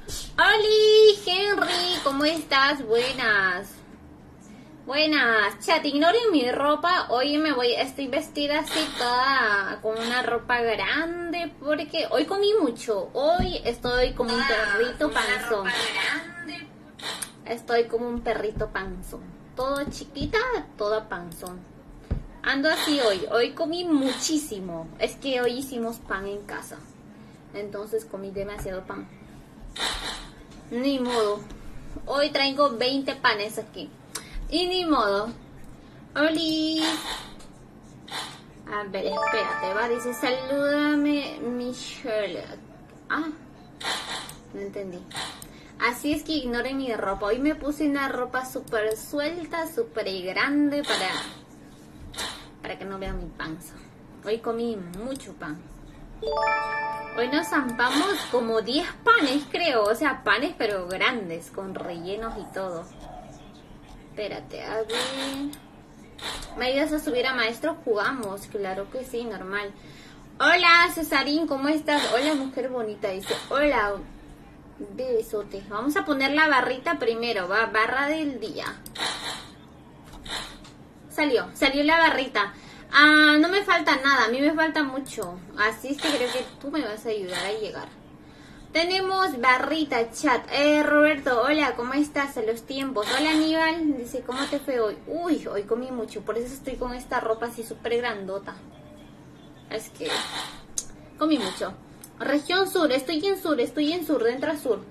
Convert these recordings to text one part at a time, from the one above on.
Oli, Henry, ¿cómo estás? Buenas. Buenas. Chat, ignoren mi ropa. Hoy estoy vestida así toda con una ropa grande porque hoy comí mucho. Hoy estoy como un perrito panzón. Estoy como un perrito panzón. Todo chiquita, toda panzón. Ando así hoy. Hoy comí muchísimo. Es que hoy hicimos pan en casa. Entonces comí demasiado pan. Ni modo. Hoy traigo 20 panes aquí. Y ni modo. Oli. A ver, espérate, va. Dice, salúdame, Michelle. Ah, no entendí. Así es que ignoren mi ropa. Hoy me puse una ropa súper suelta, súper grande para que no vean mi panza. Hoy comí mucho pan. Hoy nos zampamos como 10 panes, creo. O sea, panes pero grandes, con rellenos y todo. Espérate, a ver. ¿Me ayudas a subir a maestro? Jugamos, claro que sí, normal. Hola, Cesarín, ¿cómo estás? Hola, mujer bonita, dice. Hola, besote. Vamos a poner la barrita primero, va. Barra del día. Salió la barrita. Ah, no me falta nada, a mí me falta mucho. Así es que creo que tú me vas a ayudar a llegar. Tenemos barrita, chat. Roberto, hola, ¿cómo estás? A los tiempos. Hola, Aníbal. Dice, ¿cómo te fue hoy? Uy, hoy comí mucho, por eso estoy con esta ropa así súper grandota. Es que comí mucho. Región sur, estoy en sur, dentro a sur.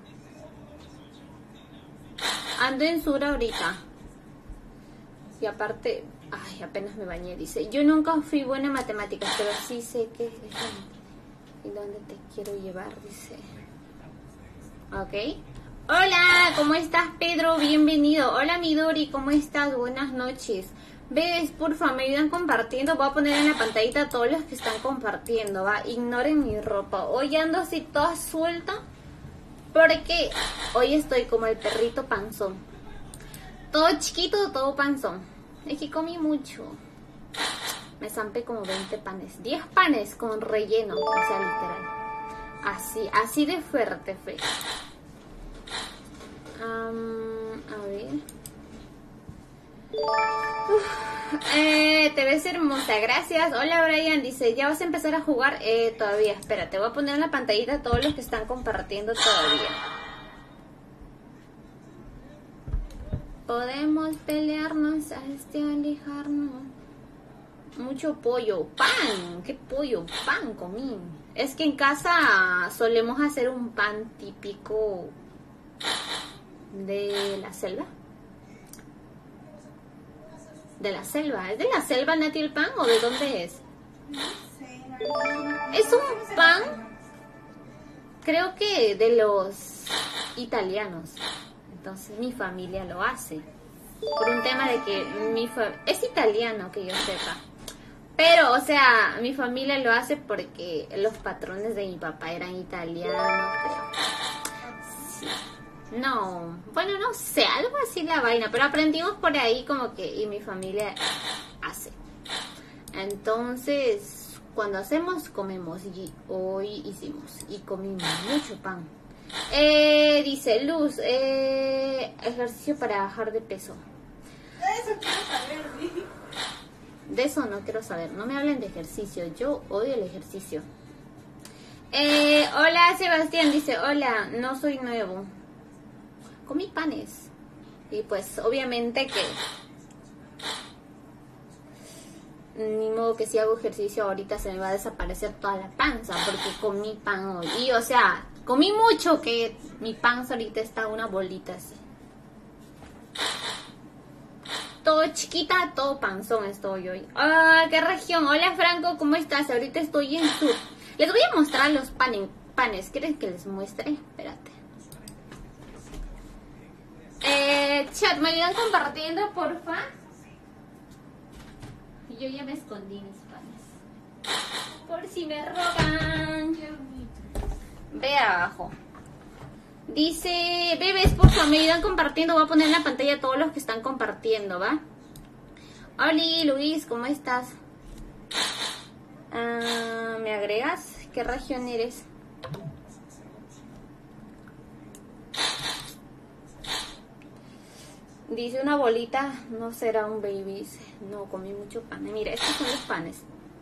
Ando en sur ahorita. Y aparte, ay, apenas me bañé, dice. Yo nunca fui buena en matemáticas, pero sí sé que... ¿Y dónde te quiero llevar? Dice. Ok. Hola, ¿cómo estás, Pedro? Bienvenido. Hola, Midori, ¿cómo estás? Buenas noches. Ves, porfa, me ayudan compartiendo. Voy a poner en la pantallita a todos los que están compartiendo, ¿va? Ignoren mi ropa. Hoy ando así toda suelta porque hoy estoy como el perrito panzón. Todo chiquito, todo panzón. Es que comí mucho. Me zampé como 20 panes. 10 panes con relleno. O sea, literal. Así de fuerte fue. A ver. Te ves hermosa, gracias. Hola, Brian, dice, ¿ya vas a empezar a jugar? Todavía, espérate, voy a poner en la pantallita a todos los que están compartiendo todavía. Podemos pelearnos, alejarnos. Mucho pollo, pan. ¿Qué pollo? Pan comí. Es que en casa solemos hacer un pan típico de la selva. De la selva. ¿Es de la selva, Nati, el pan? ¿O de dónde es? Es un pan, creo que de los italianos. Entonces mi familia lo hace. Por un tema de que es italiano, que yo sepa. Pero, o sea, mi familia lo hace porque los patrones de mi papá eran italianos, creo. Sí. No, bueno, no sé, algo así la vaina. Pero aprendimos por ahí como que, y mi familia hace. Entonces, cuando hacemos, comemos. Y hoy hicimos. Y comimos mucho pan. Dice Luz, ejercicio para bajar de peso. Eso quiero saber, De eso no quiero saber, no me hablen de ejercicio, yo odio el ejercicio. Hola, Sebastián, dice, hola, no soy nuevo. Comí panes. Y pues obviamente que ni modo que si hago ejercicio ahorita se me va a desaparecer toda la panza porque comí pan hoy. Y o sea, comí mucho que mi panza ahorita está una bolita así. Todo chiquita, todo panzón estoy hoy. Ah, ¿qué región? Hola, Franco, ¿cómo estás? Ahorita estoy en sur. Les voy a mostrar los panes. ¿Quieren que les muestre? Espérate. Chat, ¿me ayudan compartiendo, porfa? Yo ya me escondí mis panes. Por si me roban. Ve abajo. Dice, bebés, porfa, me ayudan compartiendo. Voy a poner en la pantalla a todos los que están compartiendo, ¿va? Hola, Luis, ¿cómo estás? ¿Me agregas? ¿Qué región eres? Dice una bolita, no será un baby. Dice, no, comí mucho pan. Mira, estos son los panes.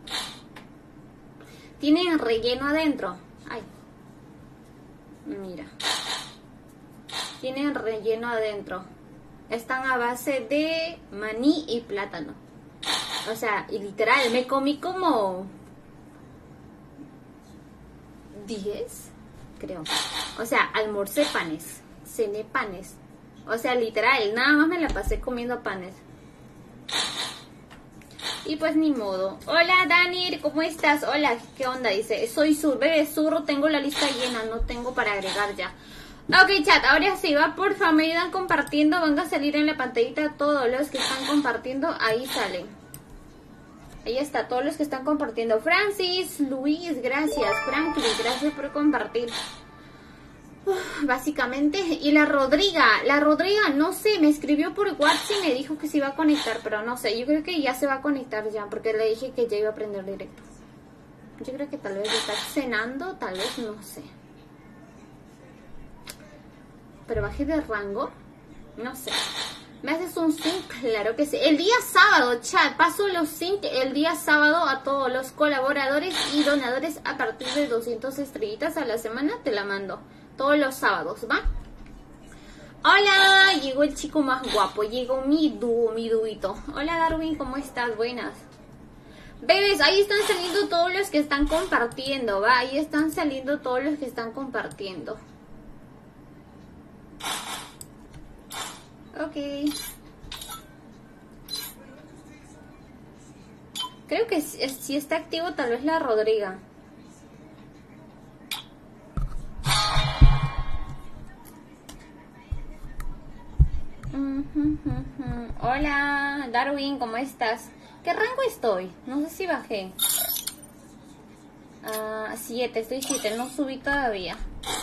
Tienen relleno adentro. Ay. Mira. Tienen relleno adentro. Están a base de maní y plátano. O sea, y literal, me comí como 10, creo. O sea, almorcé panes, cené panes. O sea, literal, nada más me la pasé comiendo panes. Y pues ni modo. Hola Dani, ¿cómo estás? Hola, ¿qué onda? Dice, soy bebé zurro, tengo la lista llena, no tengo para agregar ya. Ok, chat, ahora sí, va, porfa, me ayudan compartiendo, van a salir en la pantallita todos los que están compartiendo, ahí salen. Ahí está, todos los que están compartiendo. Francis, Luis, gracias. Franklin, gracias por compartir. Básicamente, y la Rodriga, no sé, me escribió por WhatsApp y me dijo que se iba a conectar, pero no sé, yo creo que ya se va a conectar ya, porque le dije que ya iba a aprender directo. Yo creo que tal vez está cenando, tal vez, no sé. Pero bajé de rango, no sé. ¿Me haces un sync? Claro que sí. El día sábado, chat, paso los sync el día sábado a todos los colaboradores y donadores a partir de 200 estrellitas a la semana, te la mando. Todos los sábados, ¿va? Hola, llegó el chico más guapo, llegó mi duito. Hola Darwin, ¿cómo estás? Buenas. Bebés, ahí están saliendo todos los que están compartiendo, ¿va? Ahí están saliendo todos los que están compartiendo. Ok. Creo que si está activo tal vez la Rodriga. Hola, Darwin, ¿cómo estás? ¿Qué rango estoy? No sé si bajé. 7, estoy 7, no subí todavía.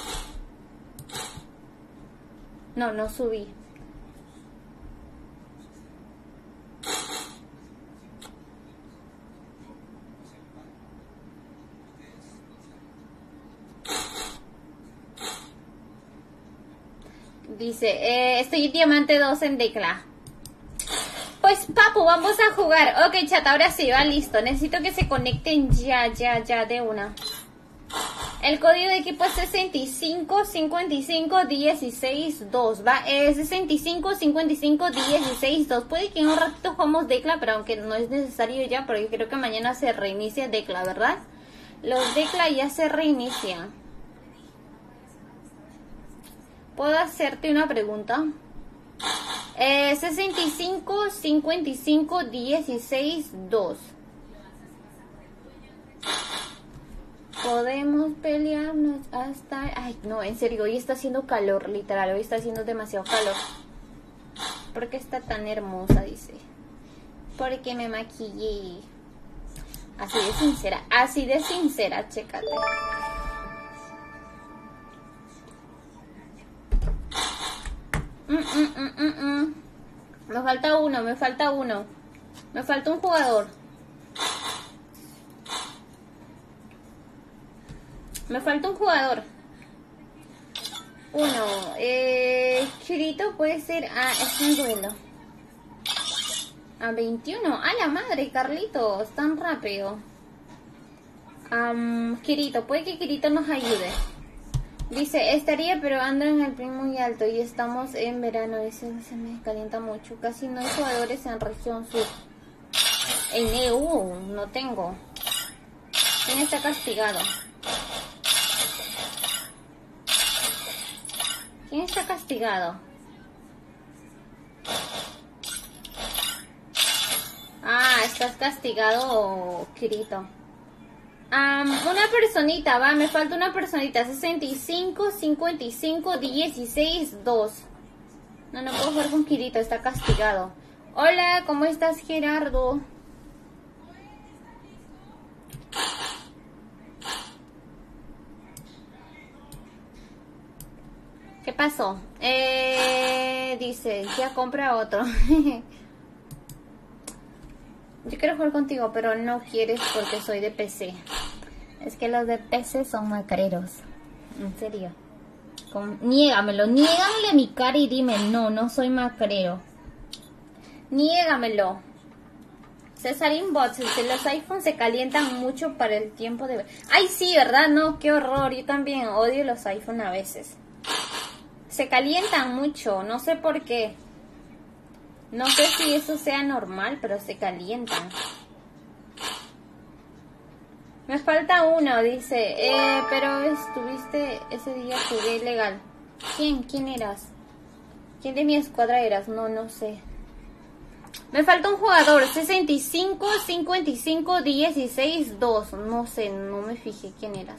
No subí. Dice, estoy diamante 2 en Decla. Pues papu, vamos a jugar. Ok, chat, ahora sí, va listo. Necesito que se conecten ya, de una. El código de equipo es 65 55 16 2, ¿va? 65 55 16 2. Puede que en un ratito jugamos Decla, pero aunque no es necesario ya, porque creo que mañana se reinicia Decla, ¿verdad? Los Decla ya se reinician. ¿Puedo hacerte una pregunta? 65 55 16 2. Podemos pelearnos hasta... Ay, no, en serio, hoy está haciendo calor, literal. Hoy está haciendo demasiado calor. ¿Por qué está tan hermosa? Dice. Porque me maquillé. Así de sincera, chécate. Me falta uno. Me falta un jugador. Uno. Chirito puede ser... es un duelo. A 21. ¡A la madre, Carlitos! Tan rápido. Kirito. Puede que Kirito nos ayude. Dice, estaría, pero ando en el PRIM muy alto y estamos en verano. Dice, se me calienta mucho. Casi no hay jugadores en región sur. En EU no tengo. ¿Quién está castigado? ¿Quién está castigado? Estás castigado, Kirito. Una personita, va, me falta una personita. 65, 55, 16, 2. No puedo jugar con Kirito, está castigado. Hola, ¿cómo estás, Gerardo? ¿Qué pasó? Dice, ya compra otro. Yo quiero jugar contigo, pero no quieres porque soy de PC. Es que los de PC son macreros. En serio. Niégamelo a mi cara y dime, no soy macrero. Niégamelo. Cesarín Bots, los iPhones se calientan mucho para el tiempo de... Ay, sí, ¿verdad? No, qué horror. Yo también odio los iPhones a veces. Se calientan mucho, no sé por qué. No sé si eso sea normal, pero se calientan. Me falta uno, dice. Pero estuviste ese día, jugué ilegal. ¿Quién? ¿Quién eras? ¿Quién de mi escuadra eras? No, no sé. Me falta un jugador. 65, 55, 16, 2. No sé, no me fijé quién eras.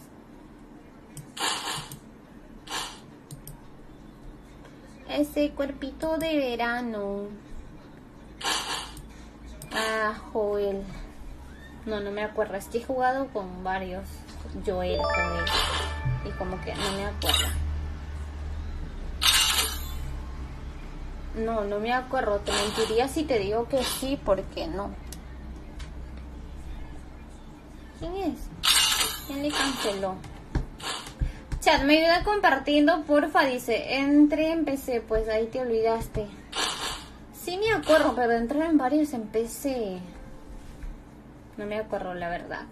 Ese cuerpito de verano. Ah, Joel. No, no me acuerdo. Es que he jugado con varios. Joel, Joel. Y como que no me acuerdo. No, no me acuerdo. Te mentiría si te digo que sí, porque no. ¿Quién es? ¿Quién le canceló? Chat, me ayuda compartiendo, porfa. Dice, empecé. Pues ahí te olvidaste. Sí me acuerdo, pero entré en varios en PC. No me acuerdo, la verdad.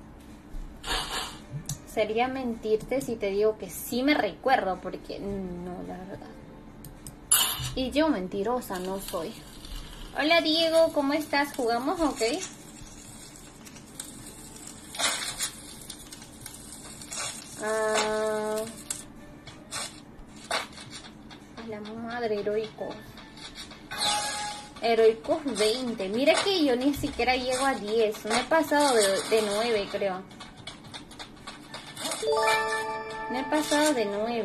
Sería mentirte si te digo que sí me recuerdo, porque no, la verdad. Y yo mentirosa no soy. Hola Diego, ¿cómo estás? ¿Jugamos? Ok. A la madre, heroicos. Heroicos 20. Mira que yo ni siquiera llego a 10. Me he pasado de 9, creo. Me he pasado de 9.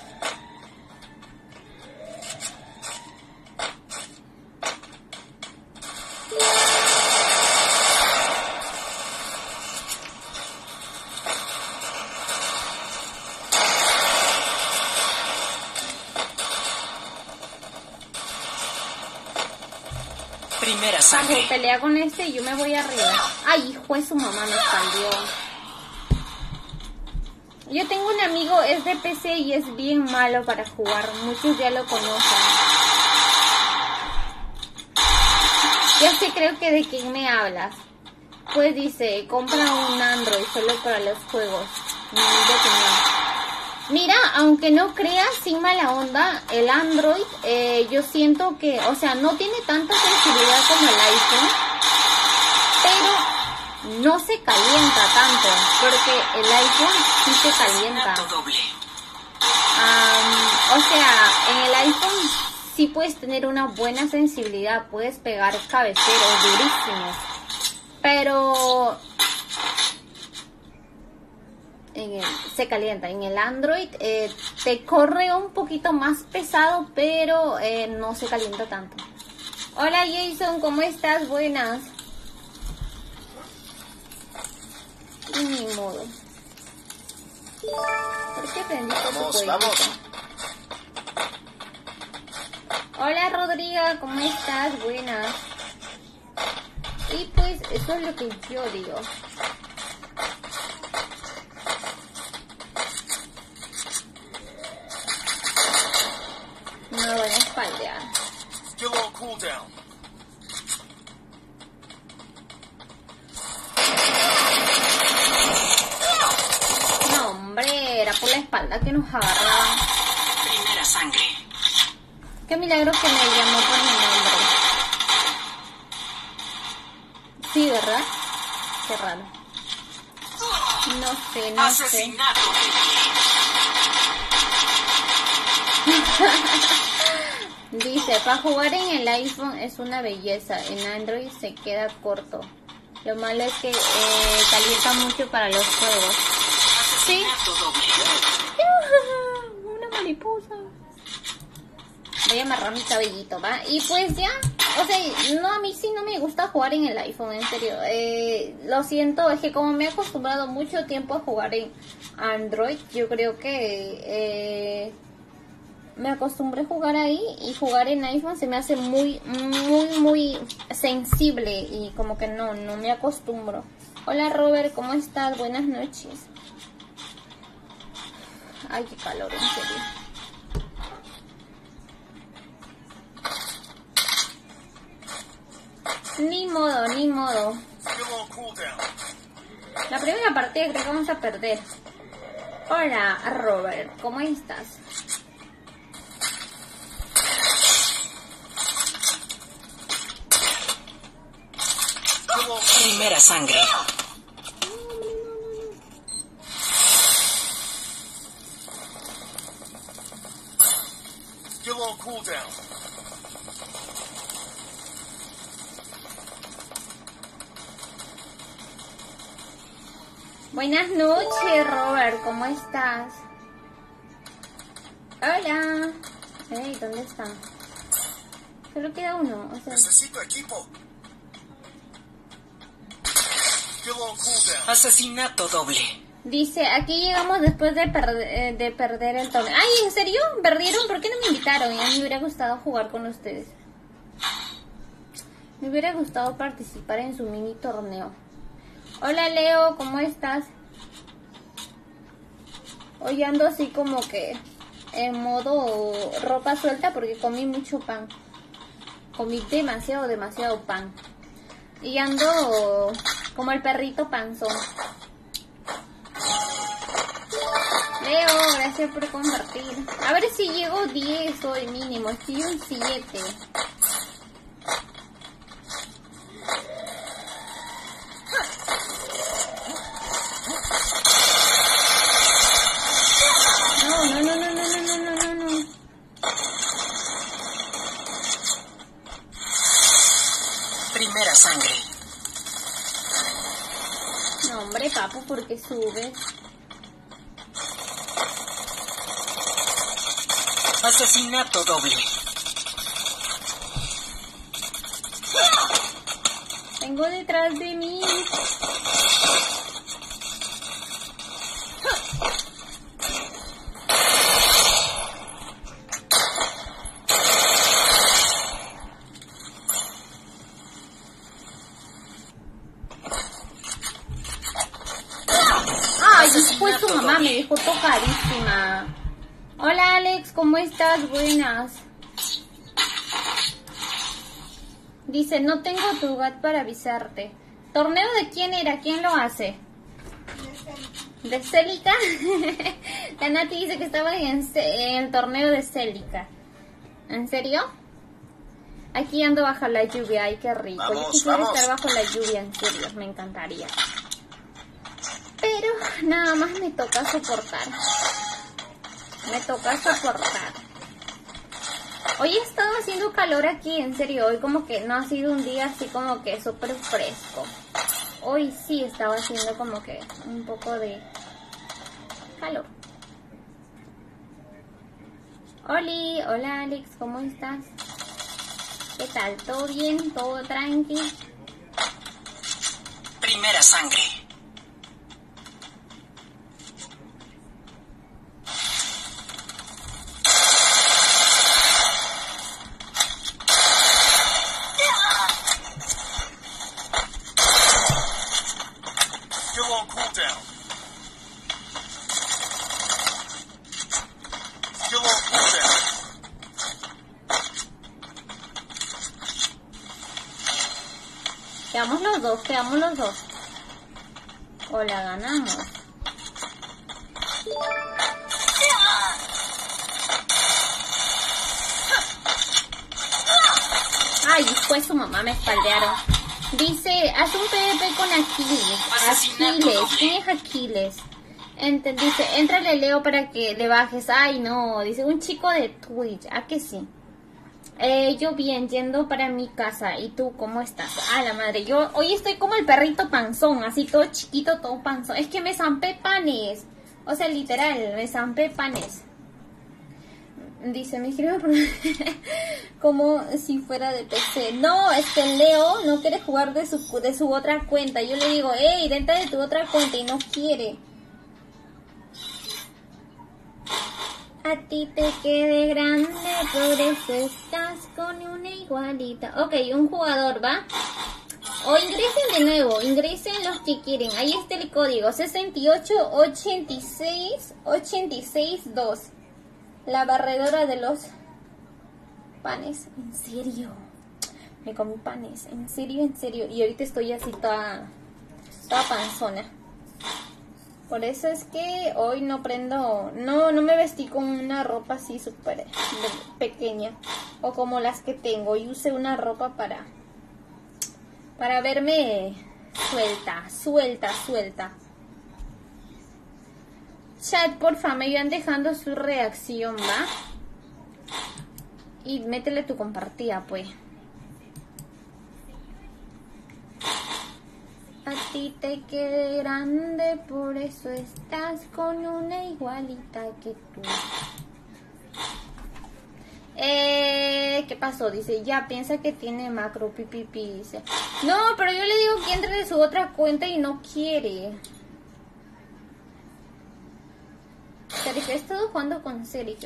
Primera sangre. Cuando pelea con este y yo me voy arriba. Ay, hijo de su mamá, me salió. Yo tengo un amigo, es de PC y es bien malo para jugar. Muchos ya lo conocen. Ya sé, creo que de quién me hablas. Pues dice, compra un Android solo para los juegos. Mira, aunque no creas, sin mala onda, el Android, yo siento que, o sea, no tiene tanta sensibilidad como el iPhone, pero no se calienta tanto, porque el iPhone sí se calienta. O sea, en el iPhone sí puedes tener una buena sensibilidad, puedes pegar cabeceros durísimos, pero se calienta. En el Android te corre un poquito más pesado, pero no se calienta tanto. Hola Jason, ¿cómo estás? Buenas. Y ni modo. ¿Por qué prendiste tu jueguito? Hola Rodriga, ¿cómo estás? Buenas. Y pues eso es lo que yo digo. Una buena espaldeada. No, hombre, era por la espalda que nos agarraban. Primera sangre. Qué milagro que me llamó por mi nombre. Sí, ¿verdad? Qué raro. No sé, no Asesinato. sé. Dice, para jugar en el iPhone es una belleza, en Android se queda corto. Lo malo es que calienta mucho para los juegos. ¿Sí? Una mariposa. Voy a amarrar mi cabellito, ¿va? Y pues ya, o sea, no, a mí sí no me gusta jugar en el iPhone, en serio. Lo siento, es que como me he acostumbrado mucho tiempo a jugar en Android, yo creo que me acostumbré a jugar ahí, y jugar en iPhone se me hace muy sensible y como que no me acostumbro. Hola Robert, ¿cómo estás? Buenas noches. Ay, qué calor, en serio. Ni modo, ni modo. La primera partida creo que vamos a perder. Hola, Robert, ¿cómo estás? Primera sangre. Still on cooldown. Buenas noches, Robert, ¿cómo estás? Hola. Hey, ¿dónde está? Solo queda uno, o sea... Necesito equipo. Still on cooldown. Asesinato doble. Dice, aquí llegamos después de perder el torneo. Ay, ¿en serio? ¿Perdieron? ¿Por qué no me invitaron? Ya me hubiera gustado jugar con ustedes. Me hubiera gustado participar en su mini torneo. Hola, Leo, ¿cómo estás? Hoy ando así como que en modo ropa suelta porque comí mucho pan. Comí demasiado pan. Y ando como el perrito panzón. Leo, gracias por compartir. A ver si llego 10 hoy mínimo. Estoy un 7. No. Primera sangre. No, hombre, papu, ¿por qué sube? Asesinato doble. Vengo detrás de mí. Ay, después tu mamá me dejó tocadísima. Hola, Alex, ¿cómo estás? Buenas. Dice, no tengo tu lugar para avisarte. ¿Torneo de quién era? ¿Quién lo hace? ¿De Célica? La Nati dice que estaba en el torneo de Célica. ¿En serio? Aquí ando bajo la lluvia, ay qué rico. Yo quisiera estar bajo la lluvia, en serio, me encantaría. Pero nada más me toca soportar. Hoy ha estado haciendo calor aquí, en serio. Hoy como que no ha sido un día así como que súper fresco. Hoy sí estaba haciendo como que un poco de calor. Hola Alex, ¿cómo estás? ¿Qué tal? ¿Todo bien? ¿Todo tranqui? Primera sangre. Still on cooldown. Still on cooldown. Quedamos los dos. O la ganamos. Ay, después su mamá me espaldearon. Dice, haz un PvP con Aquiles. ¿Quién es Aquiles? Dice, éntrale Leo para que le bajes. Ay, no. Dice, un chico de Twitch. ¿A que sí? Yo bien, yendo para mi casa. ¿Y tú cómo estás? Ah, la madre. Yo hoy estoy como el perrito panzón. Así todo chiquito, todo panzón. Es que me zampé panes. O sea, literal, me zampé panes. Dice, me escribe como si fuera de PC. No, es que Leo no quiere jugar de su otra cuenta. Yo le digo, hey, vente de tu otra cuenta y no quiere. A ti te quede grande, por eso estás con una igualita. Ok, un jugador, ¿va? O ingresen de nuevo, ingresen los que quieren. Ahí está el código, 688682. La barredora de los panes. ¿En serio? Me comí panes, en serio, en serio. Y ahorita estoy así toda panzona. Por eso es que hoy no prendo, no me vestí con una ropa así súper pequeña. O como las que tengo. Y usé una ropa para verme suelta. Chat, porfa, me vayan dejando su reacción, ¿va? Y métele tu compartida, pues. A ti te quedé grande, por eso estás con una igualita que tú. ¿Qué pasó? Dice, ya piensa que tiene macro, pipipi. Dice, no, pero yo le digo que entre de su otra cuenta y no quiere. Sergio, he estado jugando con Sergio.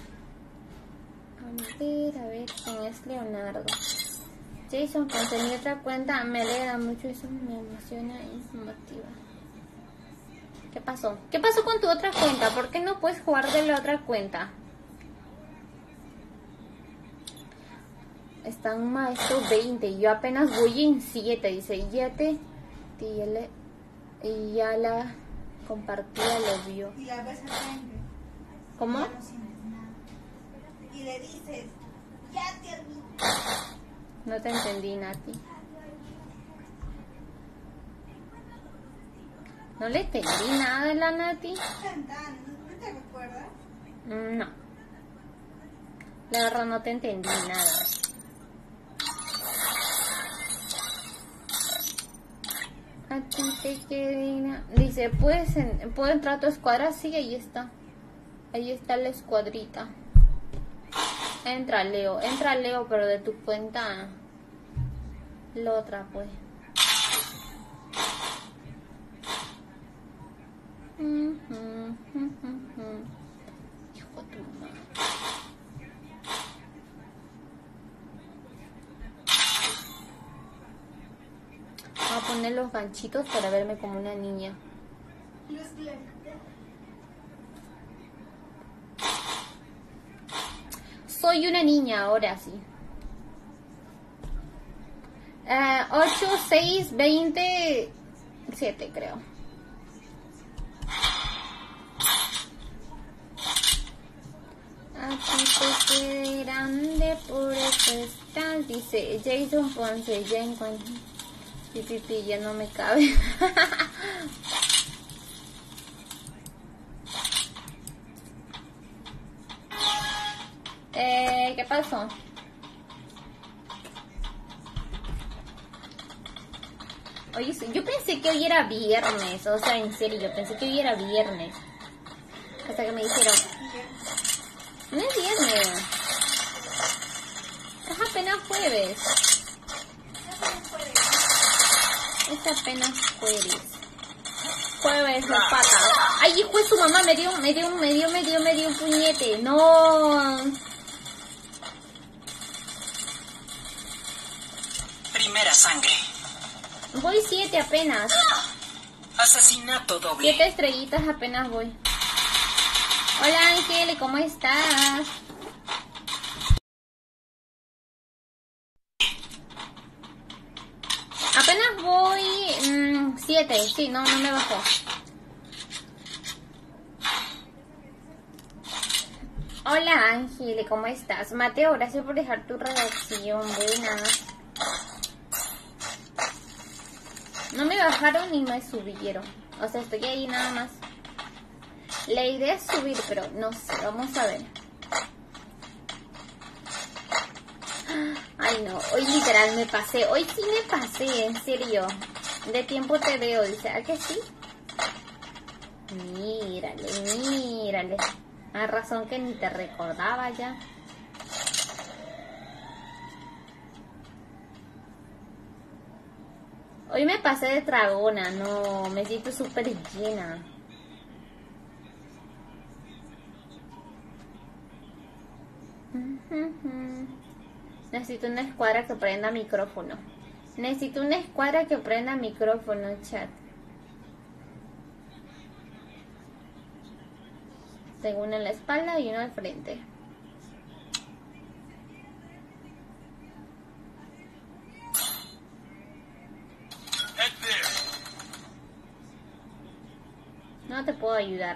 A ver, ¿quién es Leonardo? Jason, con mi otra cuenta me alegra mucho, eso me emociona y me motiva. ¿Qué pasó? ¿Qué pasó con tu otra cuenta? ¿Por qué no puedes jugar de la otra cuenta? Están maestro 20 y yo apenas voy en 7. Dice, y ya la compartía, lo vio. Y la ves a frente. ¿Cómo? Ya no sientes nada. Y le dices, ya terminé. No te entendí, Nati. No le entendí nada a la Nati. Cantando, ¿no te recuerdas? No. La verdad no te entendí nada. A ti te queda. Dice, ¿puedo entrar a tu escuadra? Sí, ahí está. Ahí está la escuadrita. Entra Leo, pero de tu cuenta la otra, pues. Hijo de tu madre. Voy a poner los ganchitos para verme como una niña. Los gladiadores. Soy una niña, ahora sí. 8, 6, 20, 7 creo. Aquí te quedé grande, por eso estás. Dice Jason Ponce, ya encuentro. Pipipi, ya no me cabe. ¿Qué pasó? Oye, yo pensé que hoy era viernes, o sea, en serio, yo pensé que hoy era viernes. Hasta que me dijeron, no es viernes, es apenas jueves. Es apenas jueves. Jueves, la pata. Ay, hijo de su mamá, me dio un puñete. No. Primera sangre. Voy 7 apenas. Asesinato doble. 7 estrellitas apenas voy. Hola Ángel, ¿cómo estás? Apenas voy 7, sí, no me bajó. Hola Ángel, ¿cómo estás? Mateo, gracias por dejar tu redacción, buenas. No me bajaron ni me subieron. O sea, estoy ahí nada más. La idea es subir, pero no sé, vamos a ver. Ay no, hoy literal me pasé. Hoy sí me pasé, en serio. De tiempo te veo, dice, ¿a que sí? Mírale. A razón que ni te recordaba ya. Hoy me pasé de dragona, no, me siento súper llena. Necesito una escuadra que prenda micrófono. Chat. Tengo uno en la espalda y uno al frente. puedo ayudar.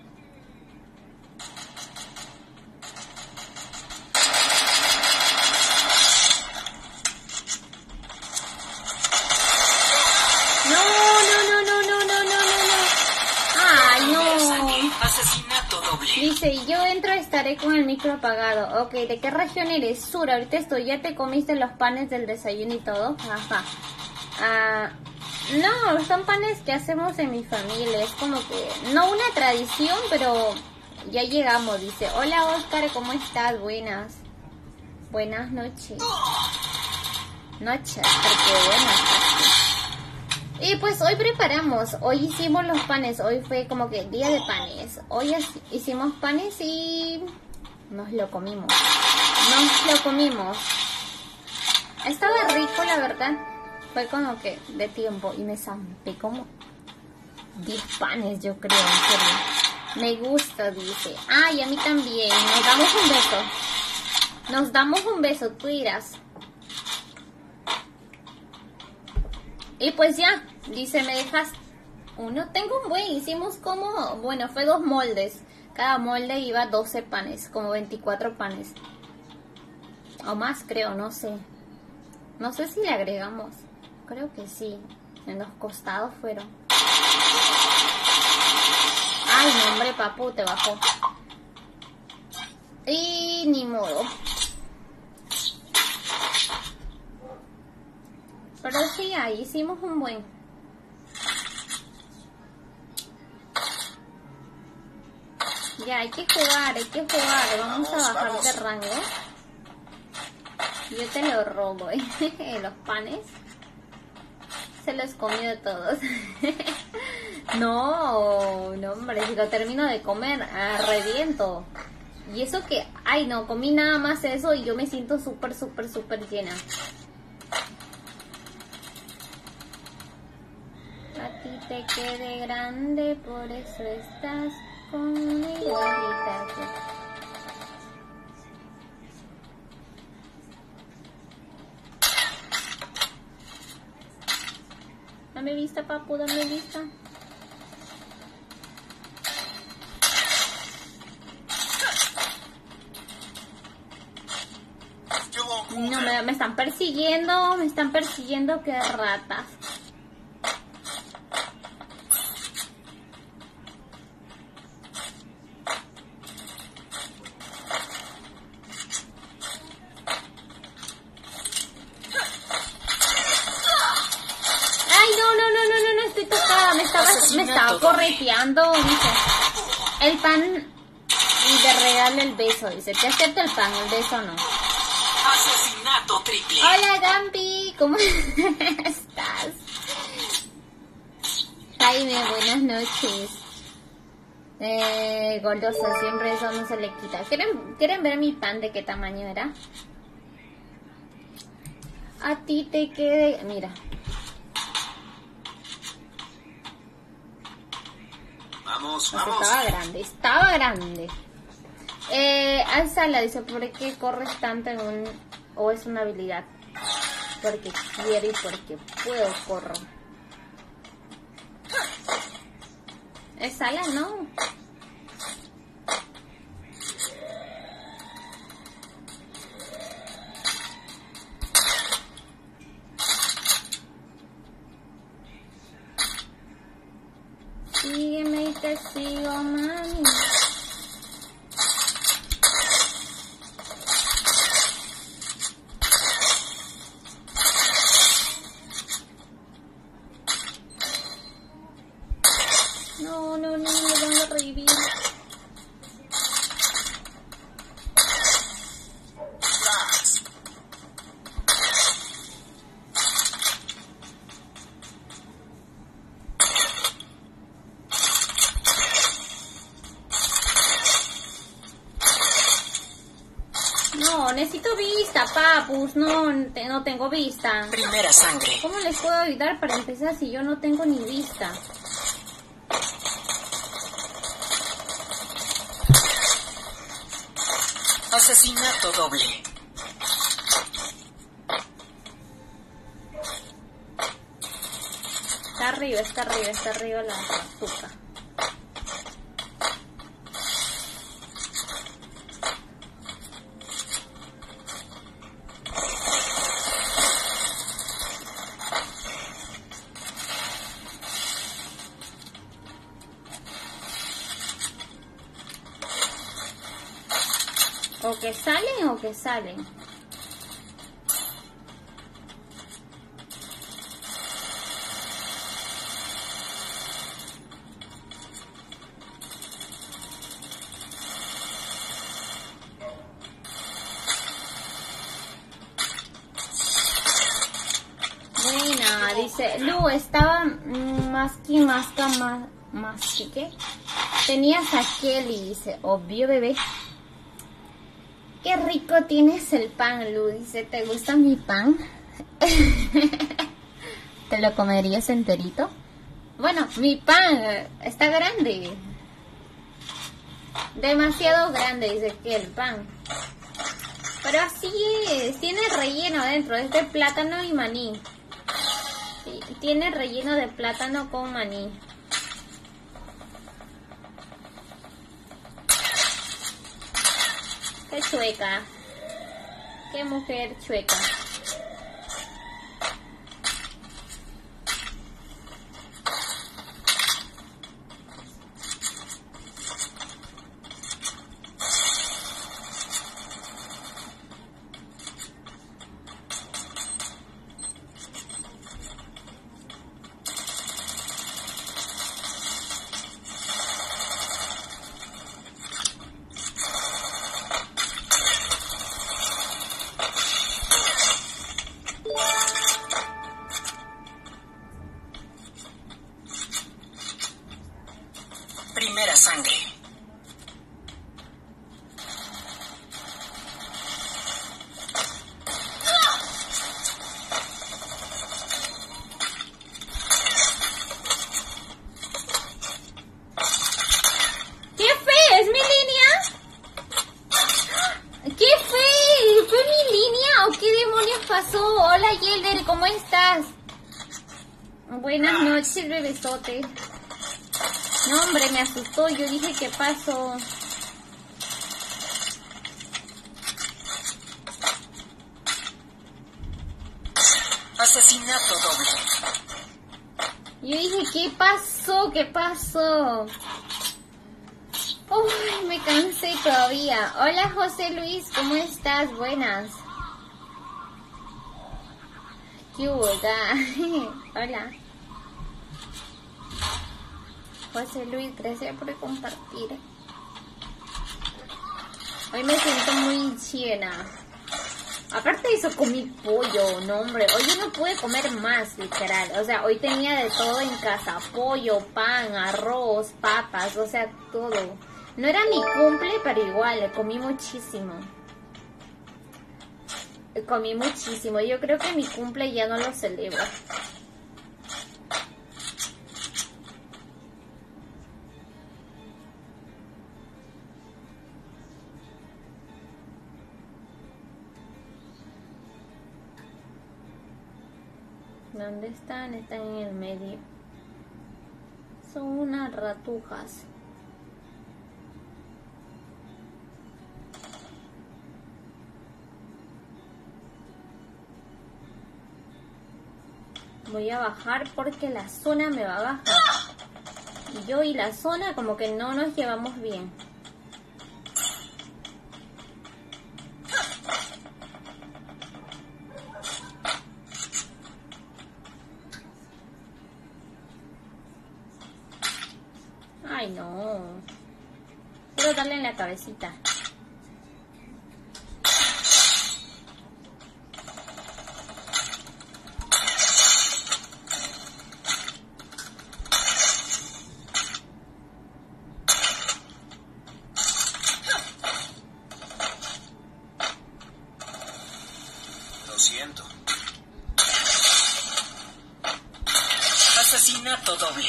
Asesinato doble. Dice, yo entro, estaré con el micro apagado. Ok, ¿de qué región eres? Sur, ahorita estoy. ¿Ya te comiste los panes del desayuno y todo? Ajá. No, son panes que hacemos en mi familia. Es como que, no una tradición, pero ya llegamos. Dice, hola Oscar, ¿cómo estás? Buenas. Buenas noches. Noches, porque buenas noches. Y pues hoy preparamos, hoy hicimos los panes, hoy fue como que día de panes. Hoy hicimos panes y nos lo comimos. Estaba rico, la verdad. Fue como que de tiempo y me zampé como 10 panes, yo creo, en serio. Me gusta, dice. Y a mí también. Nos damos un beso, tú dirás. Y pues ya, dice, ¿me dejas uno? Tengo un buen, hicimos como, bueno, fue 2 moldes. Cada molde iba 12 panes, como 24 panes. O más creo, no sé. No sé si le agregamos. Creo que sí. En los costados fueron. Ay, no, hombre, papu, te bajó. Y ni modo. Pero sí, ahí hicimos un buen. Ya, hay que jugar. Vamos a bajar de rango. Yo te lo robo, los panes. Se los comió todos. No, hombre, si lo termino de comer, reviento. Y eso que, ay no, comí nada más eso y yo me siento súper llena. A ti te quede grande, por eso estás con una igualita. Dame vista, papu, dame vista. No, me están persiguiendo, qué ratas. Me estaba correteando, dice. El pan y de regalo el beso, dice. Te acepto el pan, el beso no. Asesinato triple. Hola Gampi, ¿cómo estás? Jaime, buenas noches. Golosa, siempre eso no se le quita. ¿Quieren ver mi pan de qué tamaño era? A ti te quede... Mira. Vamos. Estaba grande. Alzala, dice, ¿por qué corres tanto en un... o es una habilidad? Porque quiero y porque puedo corro. Alzala, no. Sígueme y te sigo, mami. No, me van a revivir. Necesito vista, papus. No tengo vista. Primera sangre. ¿Cómo les puedo ayudar para empezar si yo no tengo ni vista? Asesinato doble. Está arriba la azúcar. O que salen o que salen. Buena, dice Lu, estaba más chique. Tenías a Kelly, dice, obvio bebé. Qué rico tienes el pan, Lu, dice, ¿te gusta mi pan? ¿Te lo comerías enterito? Bueno, mi pan está grande. Demasiado grande, dice que el pan. Pero así es, tiene relleno dentro, es de plátano y maní. Tiene relleno de plátano con maní. Qué chueca. Qué mujer chueca. Primera sangre. ¡Qué fe! ¿Es mi línea? ¡Qué fe! ¿Fue mi línea o qué demonios pasó? Hola Yelder, ¿cómo estás? Buenas noches, bebesote. No, hombre, me asustó. Yo dije, ¿qué pasó? Asesinato doble. Yo dije, ¿qué pasó? ¿Qué pasó? Uy, me cansé todavía. Hola, José Luis, ¿cómo estás? Buenas. ¿Qué hubo? Hola. José Luis, gracias por compartir. Hoy me siento muy llena. Aparte de eso, comí pollo, no hombre. Hoy yo no pude comer más, literal. O sea, hoy tenía de todo en casa. Pollo, pan, arroz, papas, o sea, todo. No era mi cumple, pero igual, comí muchísimo. Comí muchísimo. Yo creo que mi cumple ya no lo celebro. ¿Dónde están? Están en el medio. Son unas ratujas. Voy a bajar porque la zona me va a bajar. Yo y la zona como que no nos llevamos bien. Ay, no. Quiero darle en la cabecita. Lo siento. Asesinato doble.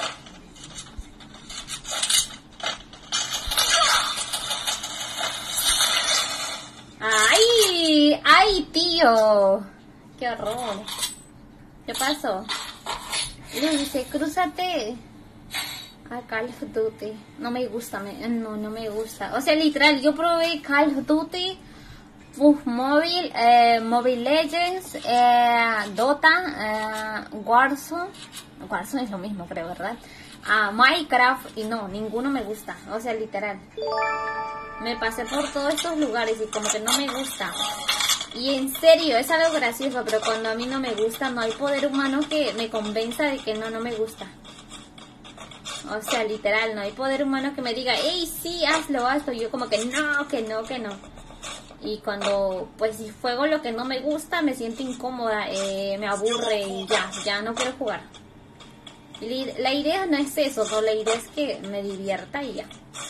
¡Ay! ¡Ay, tío! ¡Qué horror! ¿Qué pasó? Le dice, crúzate a Call of Duty. No me gusta, no me gusta. O sea, literal, yo probé Call of Duty, Mobile, Mobile Legends, Dota, Warzone. Warzone es lo mismo, creo, ¿verdad? a Minecraft y no, ninguno me gusta, o sea, literal. Me pasé por todos estos lugares y como que no me gusta. Y en serio, es algo gracioso, pero cuando a mí no me gusta, no hay poder humano que me convenza de que no me gusta. O sea, literal, no hay poder humano que me diga, hey, sí, hazlo. Yo como que no. Y cuando, pues, si juego lo que no me gusta, me siento incómoda, me aburre y ya no quiero jugar. La idea no es eso, no, la idea es que me divierta y ya.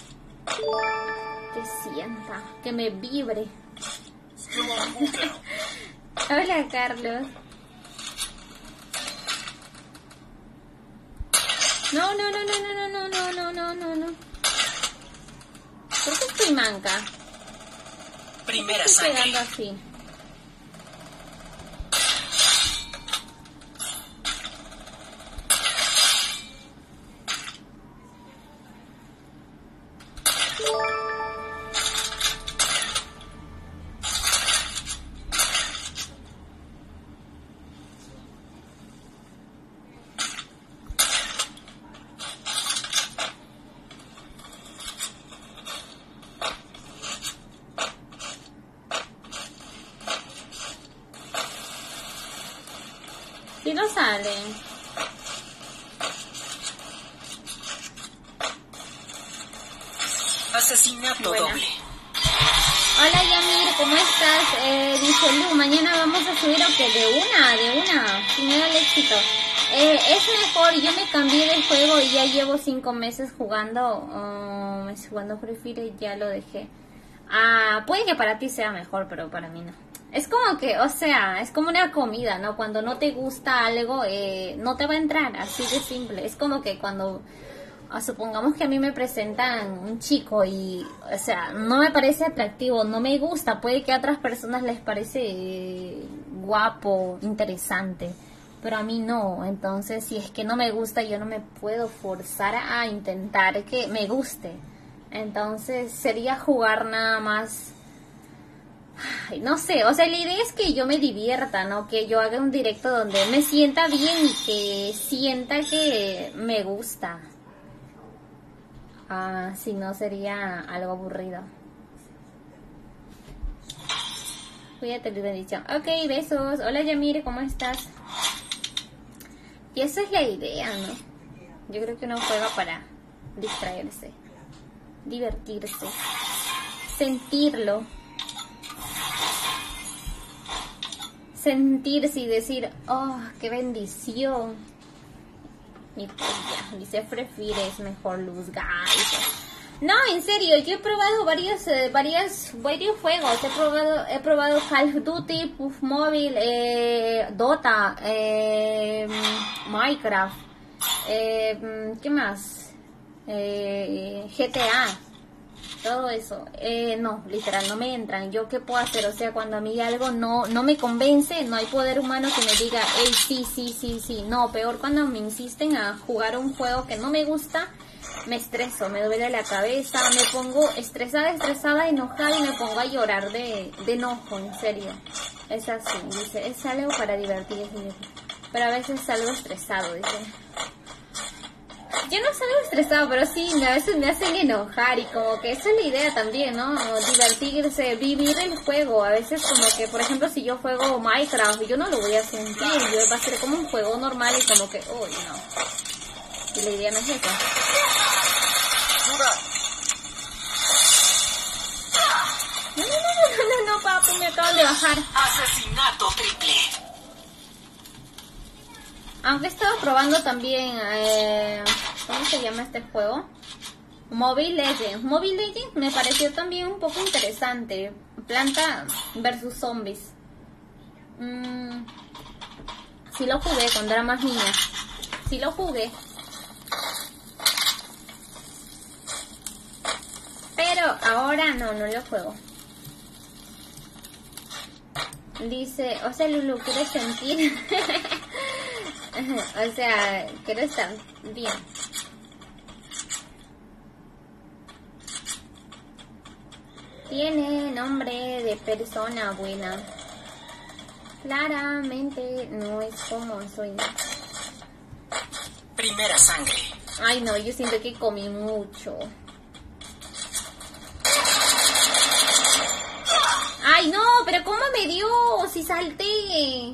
Que sienta, que me vibre. Hola, Carlos. No. ¿Por qué estoy manca? Primera Estoy sangre. pegando así. Si no sale. Asesinato Buena. doble. Hola Yamir, ¿cómo estás? Dice Lu, mañana vamos a subir o que de una, sin miedo al éxito. Es mejor, yo me cambié de juego y ya llevo 5 meses jugando Free Fire, ya lo dejé. Puede que para ti sea mejor, pero para mí no. Es como que, o sea, es como una comida, ¿no? Cuando no te gusta algo, no te va a entrar, así de simple. Es como que cuando, supongamos que a mí me presentan un chico y, o sea, no me parece atractivo, no me gusta. Puede que a otras personas les parece guapo, interesante, pero a mí no. Entonces, si es que no me gusta, yo no me puedo forzar a intentar que me guste. Entonces, sería jugar nada más. Ay, no sé, o sea, la idea es que yo me divierta, ¿no? Que yo haga un directo donde me sienta bien y que sienta que me gusta. Si no sería algo aburrido. Cuídate, Luz, bendición. Ok, besos. Hola, Yamir, ¿cómo estás? Y esa es la idea, ¿no? Yo creo que uno juega para distraerse, divertirse, sentirlo. Sentirse y decir, oh, qué bendición. Y pues ya, dice Free Fire es mejor, Luz, guys. No, en serio, yo he probado varios juegos. He probado Call of Duty, Puff Mobile, Dota, Minecraft, ¿qué más? GTA. Todo eso, no, literal, no me entran. ¿Yo qué puedo hacer? O sea, cuando a mí algo no me convence, no hay poder humano que me diga, hey, sí. No, peor cuando me insisten a jugar un juego que no me gusta, me estreso, me duele la cabeza, me pongo estresada, enojada y me pongo a llorar de enojo, en serio. Es así, dice, es algo para divertirse, pero a veces salgo estresado, dice. Yo no salgo estresado, pero sí, a veces me hacen enojar y como que esa es la idea también, ¿no? Divertirse, vivir el juego. A veces como que, por ejemplo, si yo juego Minecraft, yo no lo voy a sentir, yo va a ser como un juego normal y como que, uy, no. Y la idea no es esa. No, papi, me acaban de bajar. Asesinato triple. Aunque he estado probando también, ¿cómo se llama este juego? Mobile Legends. Mobile Legends me pareció también un poco interesante. Planta versus zombies. Sí lo jugué cuando era más niña. Sí lo jugué. Pero ahora no lo juego. Dice, o sea, Lulu, ¿quieres sentir? O sea, quiero estar bien. Tiene nombre de persona buena. Claramente no es como soy. Primera sangre. Ay, no, yo siento que comí mucho. Ay, no, pero ¿cómo me dio? Si salté.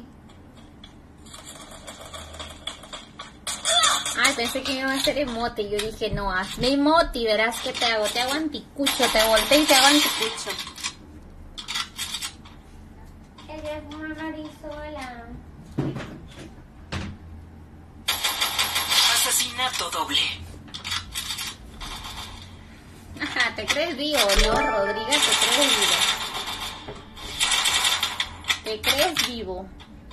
Ay, pensé que me iba a hacer emote. Y yo dije, no, hazme emote y verás que te hago. Te hago anticucho, te volteo y te hago anticucho. Ella es una Marisola. Asesinato doble. Ajá, ¿te crees vivo, no, Rodríguez? ¿Te crees vivo? ¿Te crees vivo?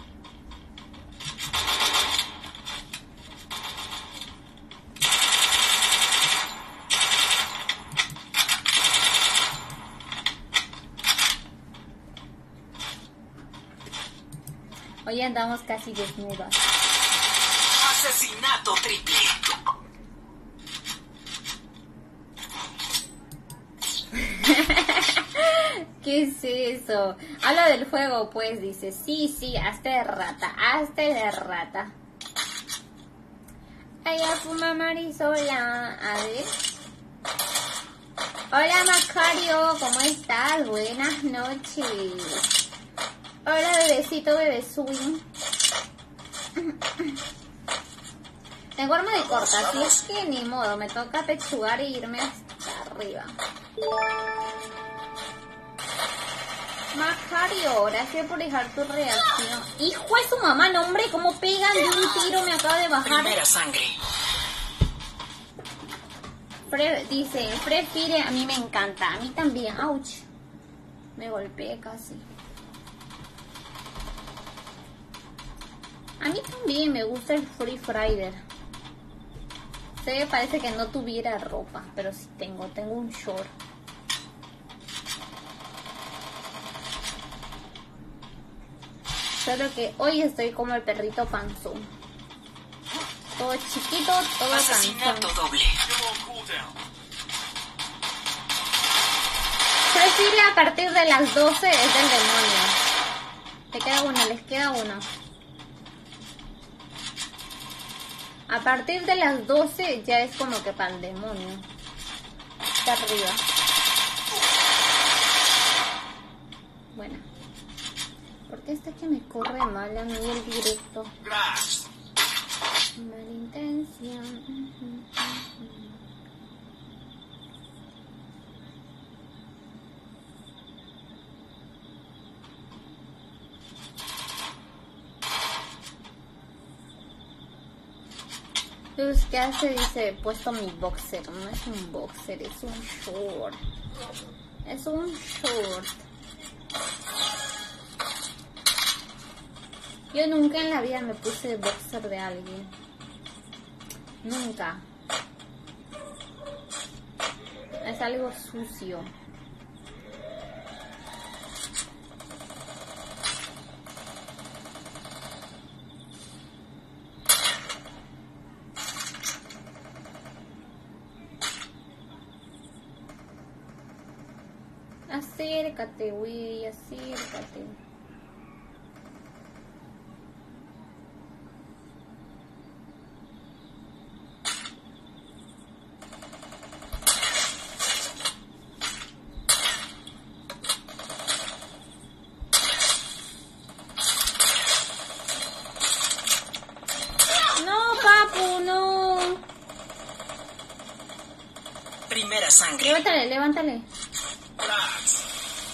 Hoy andamos casi desnudas. Asesinato triple. ¿Qué es eso? Habla del juego, pues, dice. Sí, sí, hazte de rata, hazte de rata. Ella fuma Marisola. A ver. Hola, Macario, ¿cómo estás? Buenas noches. Hola, bebecito, bebeswing. Tengo arma de corta, así es que ni modo, me toca pechugar e irme hasta arriba. Macario, gracias por dejar tu reacción. Hijo de su mamá, no, hombre, ¿cómo pegan de un tiro? Me acaba de bajar. Primera sangre. Dice, prefiere, a mí me encanta, a mí también. Ouch, me golpeé casi. A mí también me gusta el Free Friday. Se parece que no tuviera ropa, pero sí tengo un short. Solo que hoy estoy como el perrito panzón. Todo chiquito, todo panzón. Asesinato doble. Still on cooldown. Prefiere a partir de las 12 es del demonio. Te queda uno, les queda uno. A partir de las 12 ya es como que para el demonio. Está arriba. Bueno. ¿Por qué está que me corre mal a mí el directo? Grass. Mala intención. Luz, ¿qué hace? Dice, he puesto mi boxer. No es un boxer, es un short. Es un short. Yo nunca en la vida me puse boxer de alguien. Nunca. Es algo sucio. Acércate, güey, acércate. No, papu, no. Primera sangre. Levántale, levántale. Grass.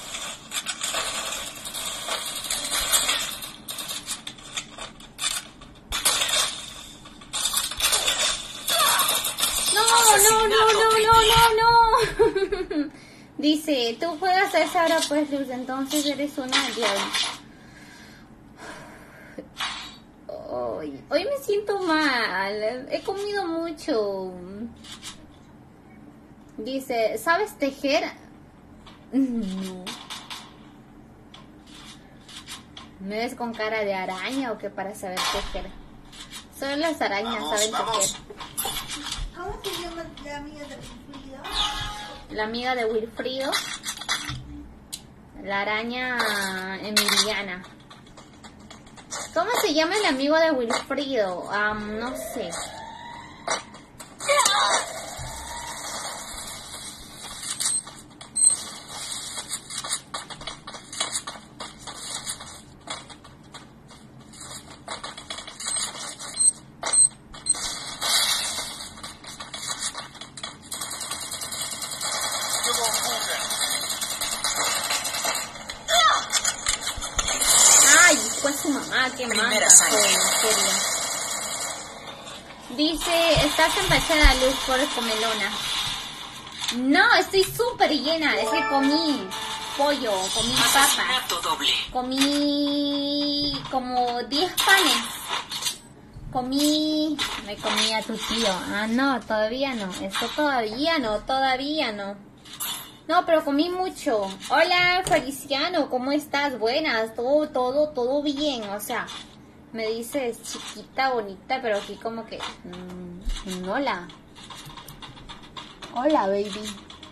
No. Dice, tú juegas a esa hora, pues, Luz, entonces eres una diabla. Hoy me siento mal, he comido mucho. Dice, ¿sabes tejer? No. ¿Me ves con cara de araña o qué para saber tejer? Solo las arañas saben tejer. ¿Cómo se llama la amiga de Wilfrido? La amiga de Wilfrido. La araña Emiliana. ¿Cómo se llama el amigo de Wilfrido? No sé. su mamá, qué Primera manta soy, sangre. en serio. Dice, estás empachada, Luz, por comelona. No, estoy súper llena, es que comí pollo, comí papas, Asesinato doble. comí como 10 panes. Me comí a tu tío. Ah, no, todavía no. Eso todavía no. No, pero comí mucho. Hola, Feliciano, ¿cómo estás? Buenas, todo bien. O sea, me dices chiquita, bonita, pero aquí como que... hola. Hola, baby.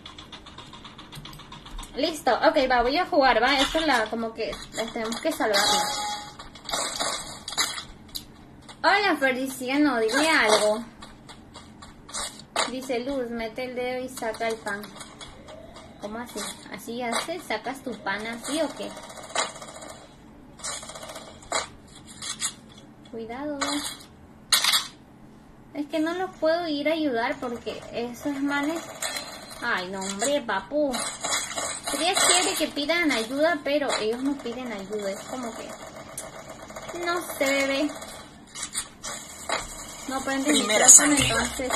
Listo, ok, va, voy a jugar, va. Esto es como que tenemos que salvarla. Hola, Feliciano, dime algo. Dice Luz, mete el dedo y saca el pan. ¿Cómo así? ¿Así haces? ¿Sacas tu pan así o qué? Cuidado. Es que no los puedo ir a ayudar porque esos manes... Ay, no, hombre, papu. Sería chévere que pidan ayuda, pero ellos no piden ayuda. Es como que... No sé, bebé. No prende el Primera micrófono, sangre. entonces...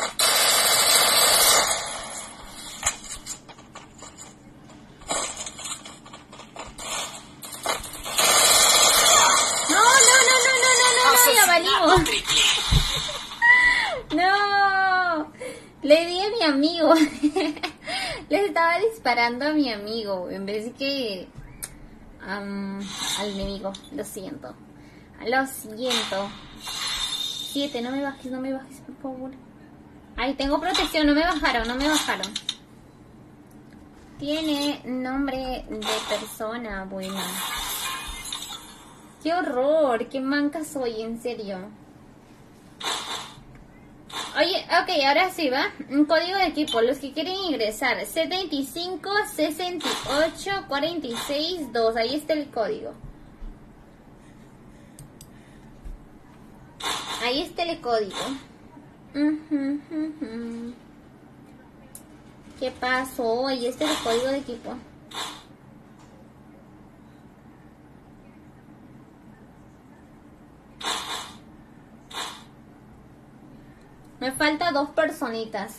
No, ya Asesinato valimos. triple. No, le di a mi amigo. Le estaba disparando a mi amigo en vez de que al enemigo. Lo siento. 7, no me bajes, por favor. Ay, tengo protección, no me bajaron. Tiene nombre de persona buena. Qué horror, qué manca soy, en serio. Oye, ok, ahora sí, ¿va? Un código de equipo, los que quieren ingresar, C25 68 46 2, ahí está el código. Ahí está el código. ¿Qué pasó? Ahí está el código de equipo. Me falta 2 personitas.